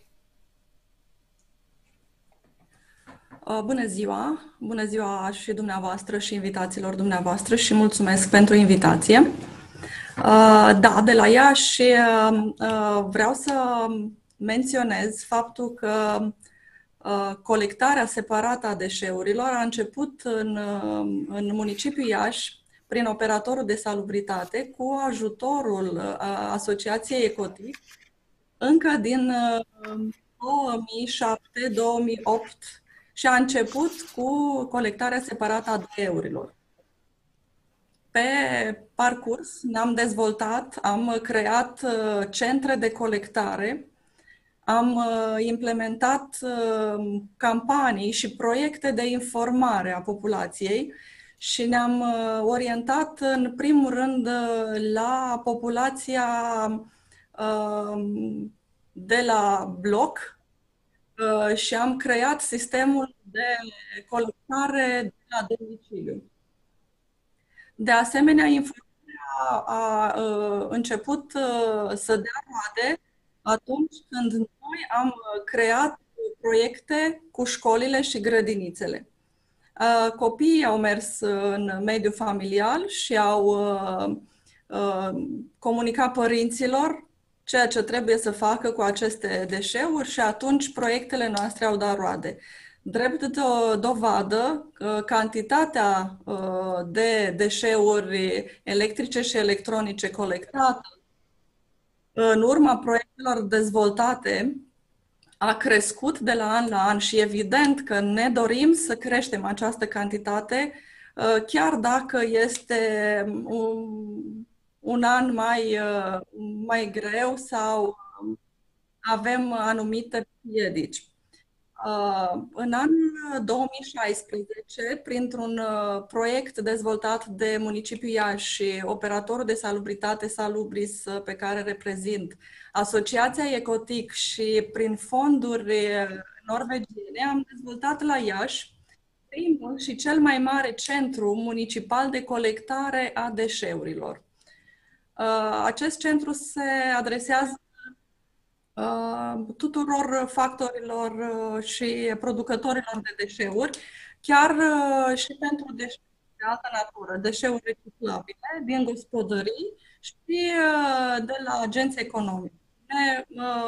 Bună ziua! Bună ziua și dumneavoastră și invitațiilor dumneavoastră și mulțumesc pentru invitație. Da, de la Iași vreau să menționez faptul că colectarea separată a deșeurilor a început în, în municipiul Iași prin operatorul de salubritate cu ajutorul Asociației Ecotic încă din două mii șapte două mii opt și a început cu colectarea separată a deșeurilor. Pe parcurs ne-am dezvoltat, am creat centre de colectare, am implementat campanii și proiecte de informare a populației și ne-am orientat în primul rând la populația de la bloc și am creat sistemul de colectare de la domiciliu. De asemenea, informarea a început să dea roade atunci când noi am creat proiecte cu școlile și grădinițele. Copiii au mers în mediul familial și au comunicat părinților ceea ce trebuie să facă cu aceste deșeuri și atunci proiectele noastre au dat roade. Drept de dovadă, cantitatea de deșeuri electrice și electronice colectate în urma proiectelor dezvoltate a crescut de la an la an și evident că ne dorim să creștem această cantitate, chiar dacă este un, un an mai, mai greu sau avem anumite piedici. În anul două mii șaisprezece, printr-un proiect dezvoltat de municipiul Iași și operatorul de salubritate Salubris pe care reprezint, Asociația Ecotic și prin fonduri norvegiene, am dezvoltat la Iași primul și cel mai mare centru municipal de colectare a deșeurilor. Acest centru se adresează tuturor factorilor și producătorilor de deșeuri, chiar și pentru deșeuri de altă natură, deșeuri reciclabile din gospodării și de la agenții economici. Ne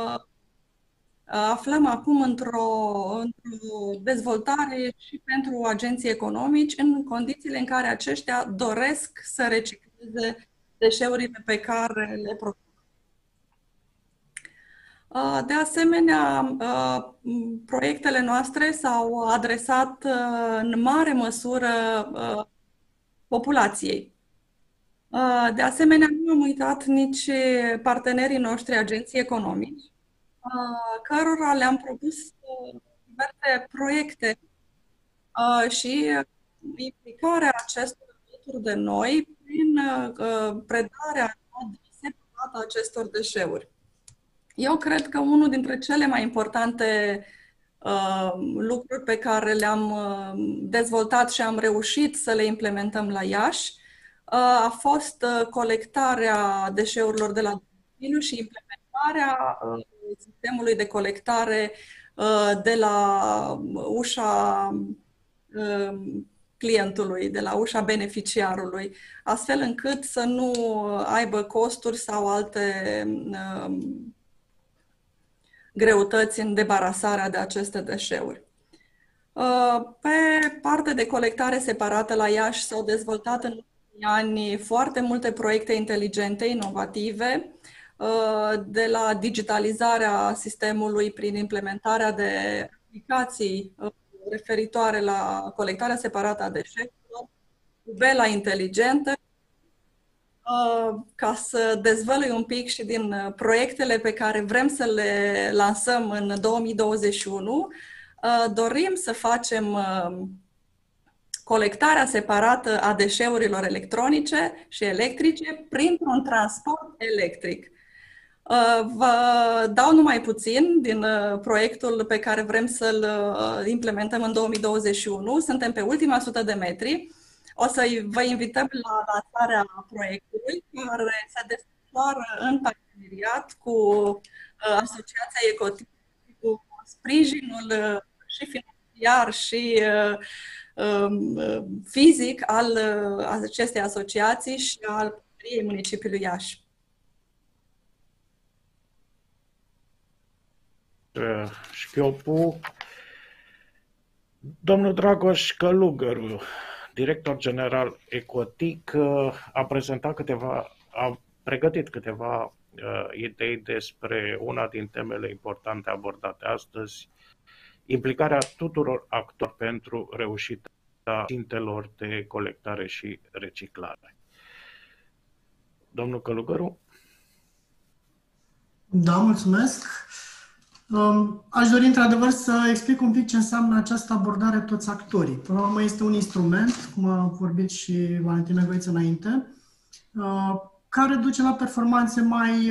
aflăm acum într-o, într-o dezvoltare și pentru agenții economici în condițiile în care aceștia doresc să recicleze deșeurile pe care le produc. De asemenea, proiectele noastre s-au adresat în mare măsură populației. De asemenea, nu am uitat nici partenerii noștri, agenții economici, cărora le-am propus diverse proiecte și implicarea acestor alături de noi prin predarea separată acestor deșeuri. Eu cred că unul dintre cele mai importante uh, lucruri pe care le-am uh, dezvoltat și am reușit să le implementăm la Iași uh, a fost uh, colectarea deșeurilor de la domiciliu și implementarea uh, sistemului de colectare uh, de la ușa uh, clientului, de la ușa beneficiarului, astfel încât să nu aibă costuri sau alte uh, greutăți în debarasarea de aceste deșeuri. Pe partea de colectare separată la Iași s-au dezvoltat în ultimii ani foarte multe proiecte inteligente, inovative, de la digitalizarea sistemului prin implementarea de aplicații referitoare la colectarea separată a deșeurilor, tabela inteligentă, ca să dezvălui un pic și din proiectele pe care vrem să le lansăm în două mii douăzeci și unu, dorim să facem colectarea separată a deșeurilor electronice și electrice printr-un transport electric. Vă dau numai puțin din proiectul pe care vrem să-l implementăm în două mii douăzeci și unu. Suntem pe ultima sută de metri. O să vă invităm la lansarea proiectului, care se desfășoară în parteneriat cu Asociația Ecotip, cu sprijinul și financiar și fizic al acestei asociații și al primăriei municipiului Iași. Șchiopu. Domnul Dragoș Călugăru, director general Ecotic, a prezentat câteva, a pregătit câteva uh, idei despre una din temele importante abordate astăzi, implicarea tuturor actori pentru reușita țintelor de colectare și reciclare. Domnul Călugăru? Da, mulțumesc. Aș dori într-adevăr să explic un pic ce înseamnă această abordare toți actorii. Până la urmă este un instrument, cum a vorbit și Valentin Negoiță înainte, care duce la performanțe mai,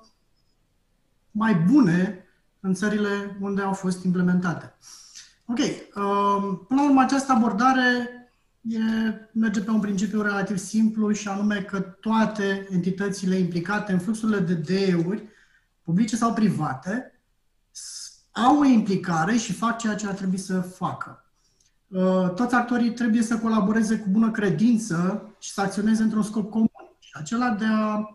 mai bune în țările unde au fost implementate. Ok, până la urmă această abordare e, merge pe un principiu relativ simplu și anume că toate entitățile implicate în fluxurile de D E-uri, publice sau private, au o implicare și fac ceea ce ar trebui să facă. Toți actorii trebuie să colaboreze cu bună credință și să acționeze într-un scop comun. Și acela de a,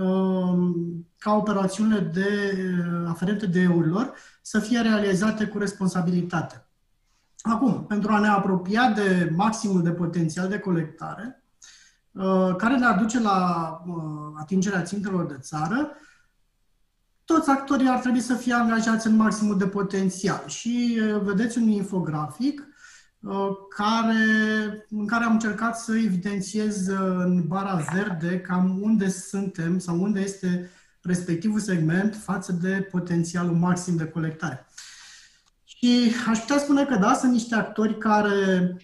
ca operațiunile de, aferente D E-urilor să fie realizate cu responsabilitate. Acum, pentru a ne apropia de maximul de potențial de colectare, care ne aduce la atingerea țintelor de țară, toți actorii ar trebui să fie angajați în maximul de potențial. Și vedeți un infografic care, în care am încercat să evidențiez în bara verde cam unde suntem sau unde este respectivul segment față de potențialul maxim de colectare. Și aș putea spune că da, sunt niște actori care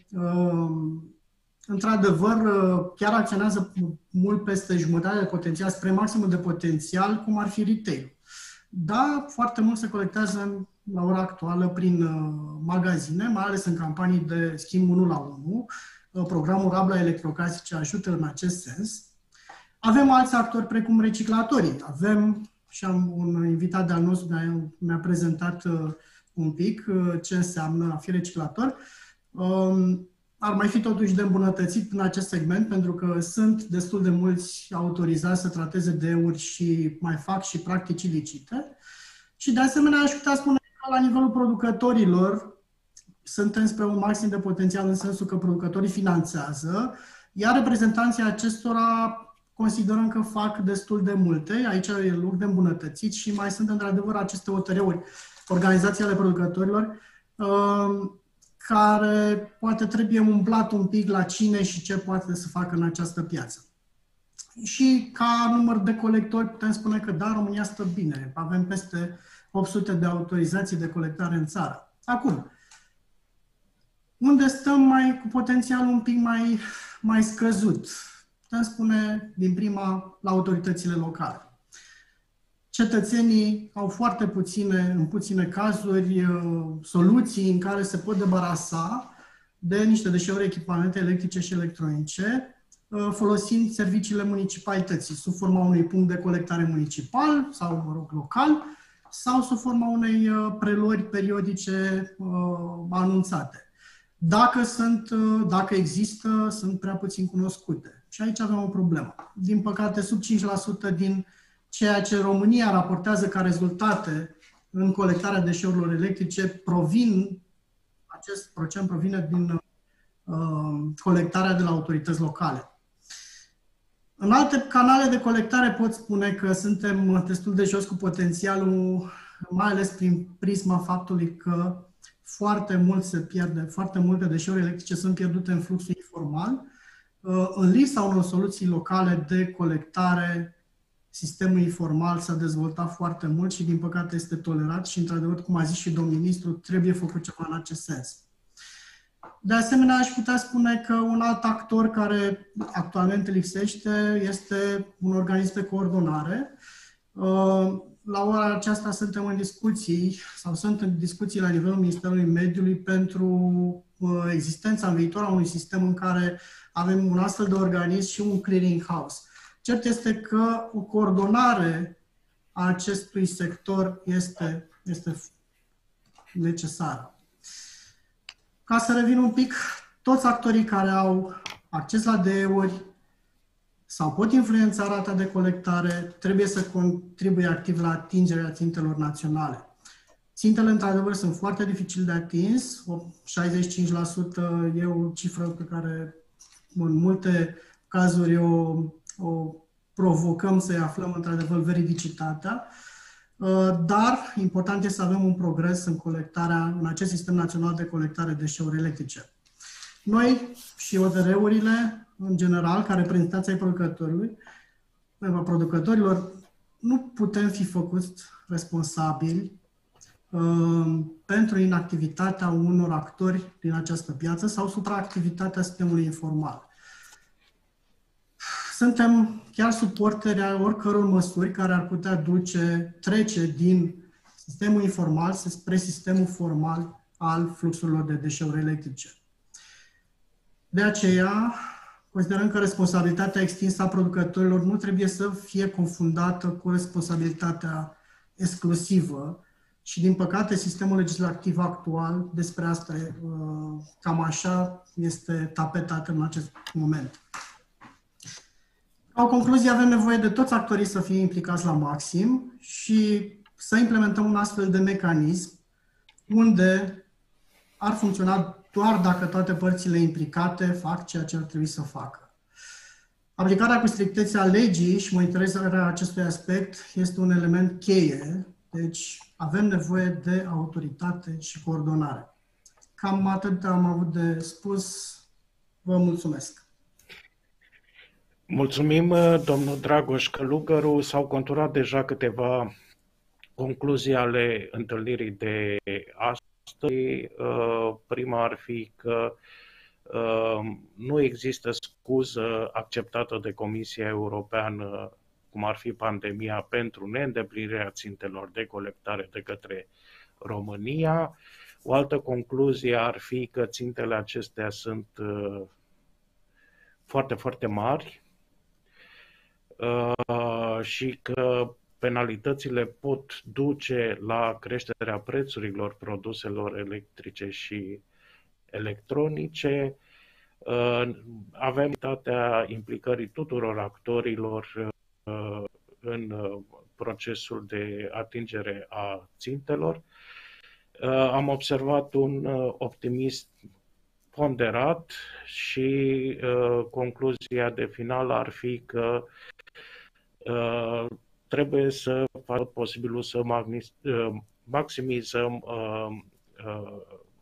într-adevăr chiar acționează mult peste jumătate de potențial, spre maximul de potențial, cum ar fi retail. Da, foarte mult se colectează la ora actuală prin uh, magazine, mai ales în campanii de schimb unu la unu. Uh, programul Rabla Electrocasnice ajută în acest sens. Avem alți actori precum reciclatorii. Avem, și am un invitat de-al nostru mi-a, mi-a prezentat uh, un pic uh, ce înseamnă a fi reciclator. Uh, ar mai fi totuși de îmbunătățit în acest segment, pentru că sunt destul de mulți autorizați să trateze D E-uri și mai fac și practici ilicite. Și de asemenea aș putea spune că la nivelul producătorilor suntem spre un maxim de potențial în sensul că producătorii finanțează, iar reprezentanții acestora considerăm că fac destul de multe. Aici e loc de îmbunătățit și mai sunt într-adevăr aceste O T R-uri, organizații ale producătorilor, care poate trebuie umblat un pic la cine și ce poate să facă în această piață. Și ca număr de colectori putem spune că da, România stă bine. Avem peste opt sute de autorizații de colectare în țară. Acum, unde stăm mai cu potențial un pic mai, mai scăzut? Putem spune din prima la autoritățile locale. Cetățenii au foarte puține, în puține cazuri, soluții în care se pot debarasa de niște deșeuri, echipamente electrice și electronice, folosind serviciile municipalității, sub forma unui punct de colectare municipal sau, mă rog, local, sau sub forma unei preluări periodice anunțate. Dacă sunt, dacă există, sunt prea puțin cunoscute. Și aici avem o problemă. Din păcate, sub cinci la sută din ceea ce România raportează ca rezultate în colectarea deșeurilor electrice provin, acest procent provine din uh, colectarea de la autorități locale. În alte canale de colectare pot spune că suntem destul de jos cu potențialul, mai ales prin prisma faptului că foarte mult se pierde, foarte multe deșeuri electrice sunt pierdute în fluxul informal. În lipsa unor soluții locale de colectare, sistemul informal s-a dezvoltat foarte mult și, din păcate, este tolerat și, într-adevăr, cum a zis și domnul ministru, trebuie făcut ceva în acest sens. De asemenea, aș putea spune că un alt actor care actualmente lipsește este un organism de coordonare. La ora aceasta suntem în discuții, sau sunt în discuții la nivelul Ministerului Mediului pentru existența în viitor a unui sistem în care avem un astfel de organism și un clearing house. Cert este că o coordonare a acestui sector este, este necesară. Ca să revin un pic, toți actorii care au acces la D E-uri sau pot influența rata de colectare trebuie să contribuie activ la atingerea țintelor naționale. Țintele, într-adevăr, sunt foarte dificil de atins. șaizeci și cinci la sută e o cifră pe care, în multe cazuri, o, o provocăm să-i aflăm, într-adevăr, veridicitatea. Dar important este să avem un progres în colectarea, în acest sistem național de colectare de deșeuri electrice. Noi și O T R-urile, în general, ca reprezentanți ai producătorului, producătorilor, nu putem fi făcuți responsabili uh, pentru inactivitatea unor actori din această piață sau supraactivitatea sistemului informal. Suntem chiar suporteri a oricăror măsuri care ar putea duce, trece din sistemul informal spre sistemul formal al fluxurilor de deșeuri electrice. De aceea, considerăm că responsabilitatea extinsă a producătorilor nu trebuie să fie confundată cu responsabilitatea exclusivă și, din păcate, sistemul legislativ actual despre asta cam așa este tapetat în acest moment. Ca o concluzie, avem nevoie de toți actorii să fie implicați la maxim și să implementăm un astfel de mecanism unde ar funcționa doar dacă toate părțile implicate fac ceea ce ar trebui să facă. Aplicarea cu strictețe a legii și monitorizarea acestui aspect este un element cheie, deci avem nevoie de autoritate și coordonare. Cam atât am avut de spus. Vă mulțumesc. Mulțumim, domnul Dragoș Călugăru. S-au conturat deja câteva concluzii ale întâlnirii de astăzi. Prima ar fi că nu există scuză acceptată de Comisia Europeană, cum ar fi pandemia, pentru neîndeplinirea țintelor de colectare de către România. O altă concluzie ar fi că țintele acestea sunt foarte, foarte mari și că penalitățile pot duce la creșterea prețurilor produselor electrice și electronice. Avem necesitatea implicării tuturor actorilor în procesul de atingere a țintelor. Am observat un optimism ponderat și uh, concluzia de final ar fi că uh, trebuie să facem posibilul să maximizăm uh, uh,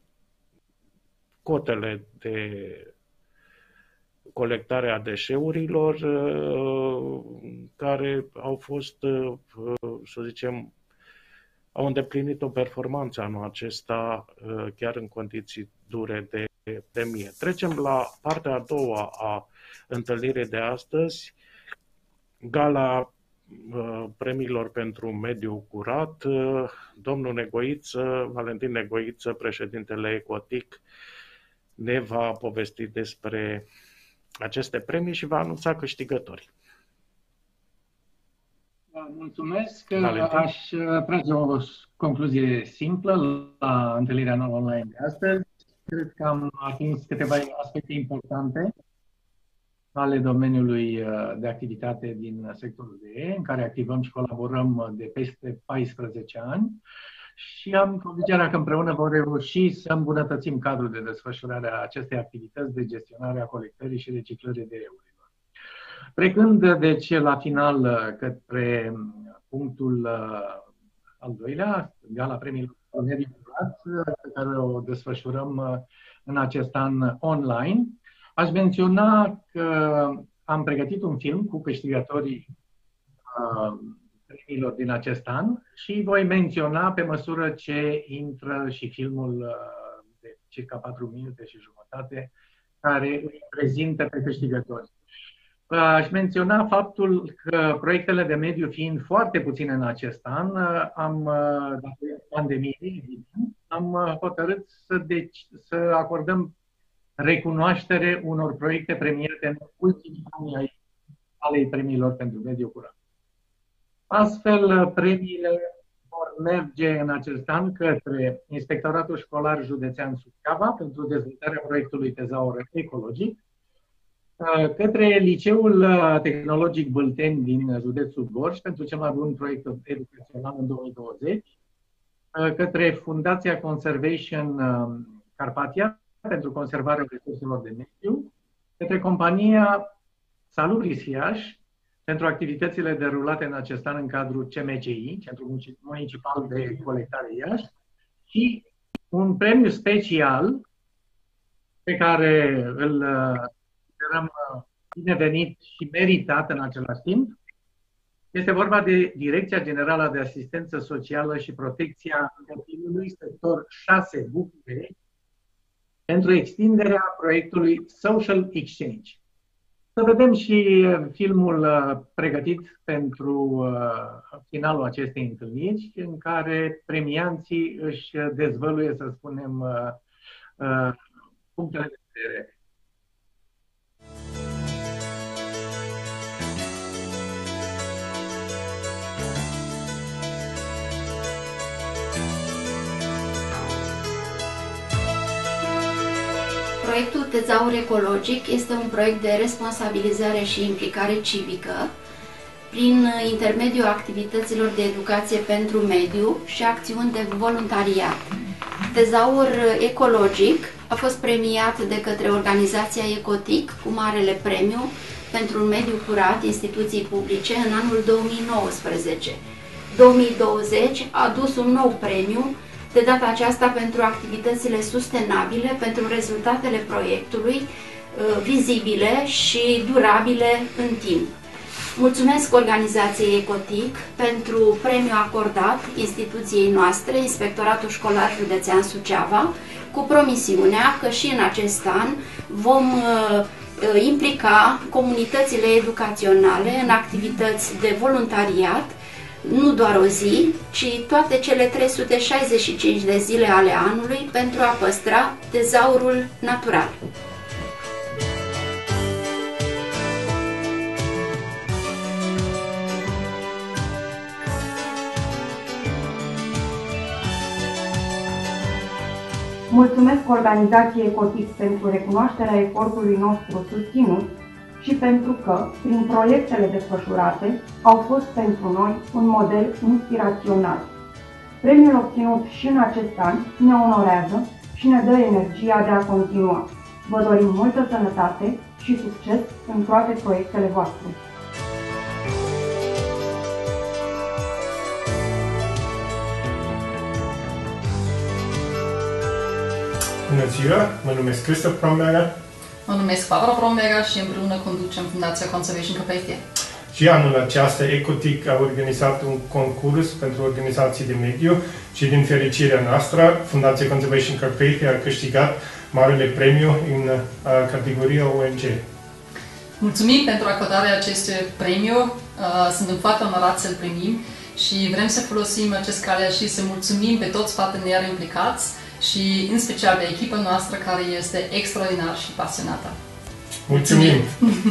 cotele de colectare a deșeurilor uh, care au fost, uh, să zicem, au îndeplinit o performanță anul acesta uh, chiar în condiții dure de pandemie. Trecem la partea a doua a întâlnirii de astăzi, gala premiilor pentru mediu curat. Domnul Negoiță, Valentin Negoiță, președintele Ecotic, ne va povesti despre aceste premii și va anunța câștigătorii. Mulțumesc. Valentin. Aș trage o concluzie simplă la întâlnirea online de astăzi. Cred că am atins câteva aspecte importante ale domeniului de activitate din sectorul de E, în care activăm și colaborăm de peste paisprezece ani și am convingerea că împreună vom reuși să îmbunătățim cadrul de desfășurare a acestei activități de gestionare a colectării și reciclării de eurilor. Trecând, deci, la final către punctul al doilea, gala premiilor mediu curat, pe care o desfășurăm în acest an online, aș menționa că am pregătit un film cu câștigătorii uh, premiilor din acest an și voi menționa pe măsură ce intră și filmul uh, de circa patru minute și jumătate care îi prezintă pe câștigători. Uh, aș menționa faptul că proiectele de mediu fiind foarte puține în acest an, uh, am, uh, datorită pandemiei, am uh, hotărât să, deci, să acordăm recunoaștere unor proiecte premiate în ultimii ani ale premiilor pentru mediu curat. Astfel, premiile vor merge în acest an către Inspectoratul Școlar Județean Suceava pentru dezvoltarea proiectului Tezaur Ecologic, către Liceul Tehnologic Bâlteni din județul Gorj pentru cel mai bun proiect educațional în două mii douăzeci, către Fundația Conservation Carpatia pentru conservarea resurselor de mediu, către compania Saluris Iași pentru activitățile derulate în acest an în cadrul C M C I, Centrul Municipal de Colectare Iași, și un premiu special pe care îl sperăm binevenit și meritat în același timp. Este vorba de Direcția Generală de Asistență Socială și Protecția Copilului, sector șase București, pentru extinderea proiectului Social Exchange. Să vedem și filmul pregătit pentru finalul acestei întâlniri, în care premianții își dezvăluie, să spunem, punctele de vedere. Proiectul Tezaur Ecologic este un proiect de responsabilizare și implicare civică prin intermediul activităților de educație pentru mediu și acțiuni de voluntariat. Tezaur Ecologic a fost premiat de către organizația Ecotic cu marele premiu pentru un mediu curat instituții publice în anul două mii nouăsprezece. două mii douăzeci a adus un nou premiu, de data aceasta pentru activitățile sustenabile, pentru rezultatele proiectului, vizibile și durabile în timp. Mulțumesc organizației Ecotic pentru premiul acordat instituției noastre, Inspectoratul Școlar Județean Suceava, cu promisiunea că și în acest an vom implica comunitățile educaționale în activități de voluntariat, nu doar o zi, ci toate cele trei sute șaizeci și cinci de zile ale anului pentru a păstra tezaurul natural. Mulțumesc organizației Ecotic pentru recunoașterea efortului nostru susținut și pentru că, prin proiectele desfășurate, au fost pentru noi un model inspirațional. Premiul obținut și în acest an ne onorează și ne dă energia de a continua. Vă dorim multă sănătate și succes în toate proiectele voastre. Bună ziua, mă numesc Christoph Bromberger. Mă numesc Barbara Bromberger și împreună conducem Fundația Conservation Carpathia. Și anul acesta Ecotic a organizat un concurs pentru organizații de mediu și din fericirea noastră, Fundația Conservation Carpathia a câștigat marele premiu în uh, categoria O N G. Mulțumim pentru acordarea acestui premiu, uh, suntem foarte onorați să-l primim și vrem să folosim acest cale și să mulțumim pe toți partenerii implicați și în special pe echipa noastră care este extraordinar și pasionată. Mulțumim! Mulțumim.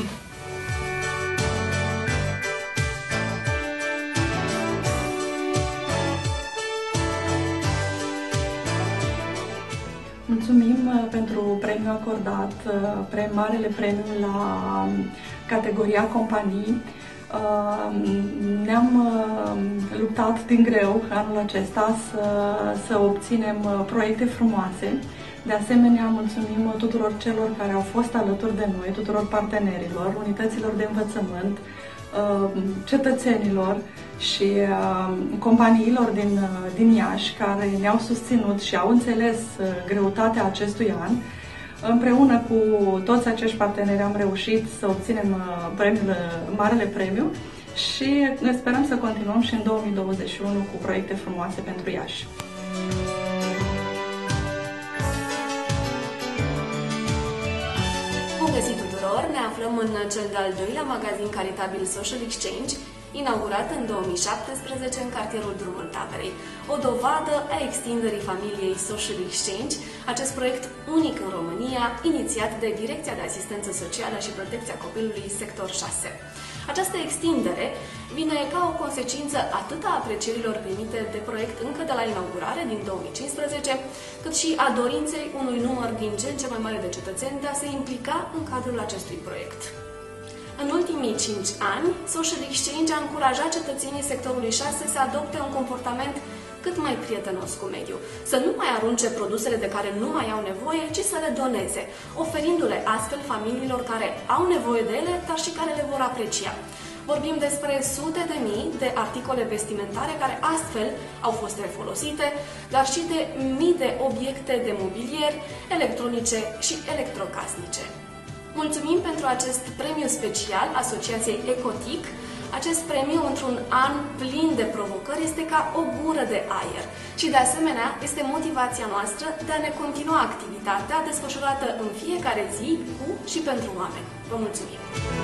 Mulțumim pentru premiul acordat, pre marele premiu la categoria companii. Ne-am luptat din greu anul acesta să, să obținem proiecte frumoase. De asemenea, mulțumim tuturor celor care au fost alături de noi, tuturor partenerilor, unităților de învățământ, cetățenilor și companiilor din, din Iași care ne-au susținut și au înțeles greutatea acestui an. Împreună cu toți acești parteneri am reușit să obținem premiul, marele premiu și sperăm să continuăm și în două mii douăzeci și unu cu proiecte frumoase pentru Iași. Bun găsit tuturor! Ne aflăm în cel de-al doilea magazin caritabil Social Exchange, inaugurat în două mii șaptesprezece în cartierul Drumul Taberei. O dovadă a extinderii familiei Social Exchange, acest proiect unic în România, inițiat de Direcția de Asistență Socială și Protecția Copilului, sector șase. Această extindere vine ca o consecință atât a aprecierilor primite de proiect încă de la inaugurare din două mii cincisprezece, cât și a dorinței unui număr din ce în ce mai mare de cetățeni de a se implica în cadrul acestui proiect. În ultimii cinci ani, Social Exchange a încurajat cetățenii sectorului șase să adopte un comportament cât mai prietenos cu mediul, să nu mai arunce produsele de care nu mai au nevoie, ci să le doneze, oferindu-le astfel familiilor care au nevoie de ele, dar și care le vor aprecia. Vorbim despre sute de mii de articole vestimentare care astfel au fost refolosite, dar și de mii de obiecte de mobilier, electronice și electrocasnice. Mulțumim pentru acest premiu special Asociației Ecotic. Acest premiu, într-un an plin de provocări, este ca o gură de aer și, de asemenea, este motivația noastră de a ne continua activitatea desfășurată în fiecare zi cu și pentru oameni. Vă mulțumim!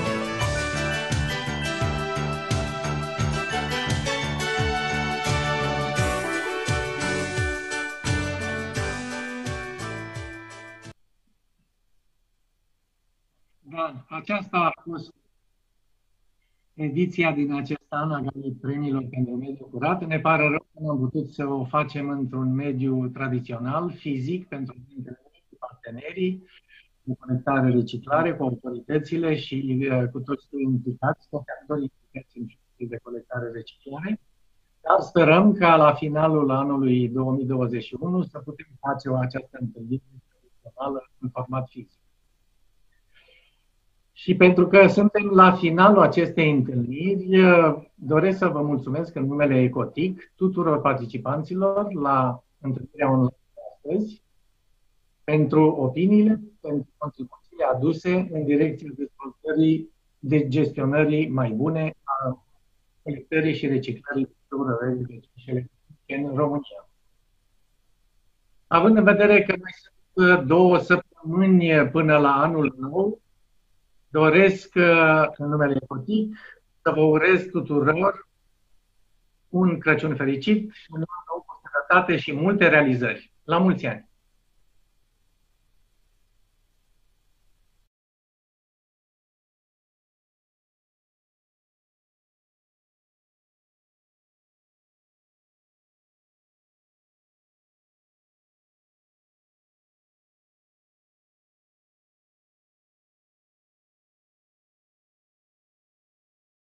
Da, aceasta a fost ediția din acest an a Galei Premiilor pentru Mediul Curat. Ne pare rău că nu am putut să o facem într-un mediu tradițional, fizic, pentru partenerii, cu conectare, reciclare, cu autoritățile și uh, cu toți implicați, toți actorii implicați în proiectul de colectare, reciclare. Dar sperăm ca la finalul anului două mii douăzeci și unu să putem face o această întâlnire tradițională în format fizic. Și pentru că suntem la finalul acestei întâlniri, doresc să vă mulțumesc în numele Ecotic tuturor participanților la întâlnirea online de astăzi pentru opiniile, pentru contribuțiile aduse în direcția dezvoltării, de gestionării mai bune a colectării și reciclării deșeurilor electronice în România. Având în vedere că mai sunt două săptămâni până la anul nou, doresc, în numele Ecotic, să vă urez tuturor un Crăciun fericit și un an nou cu sănătate și multe realizări. La mulți ani!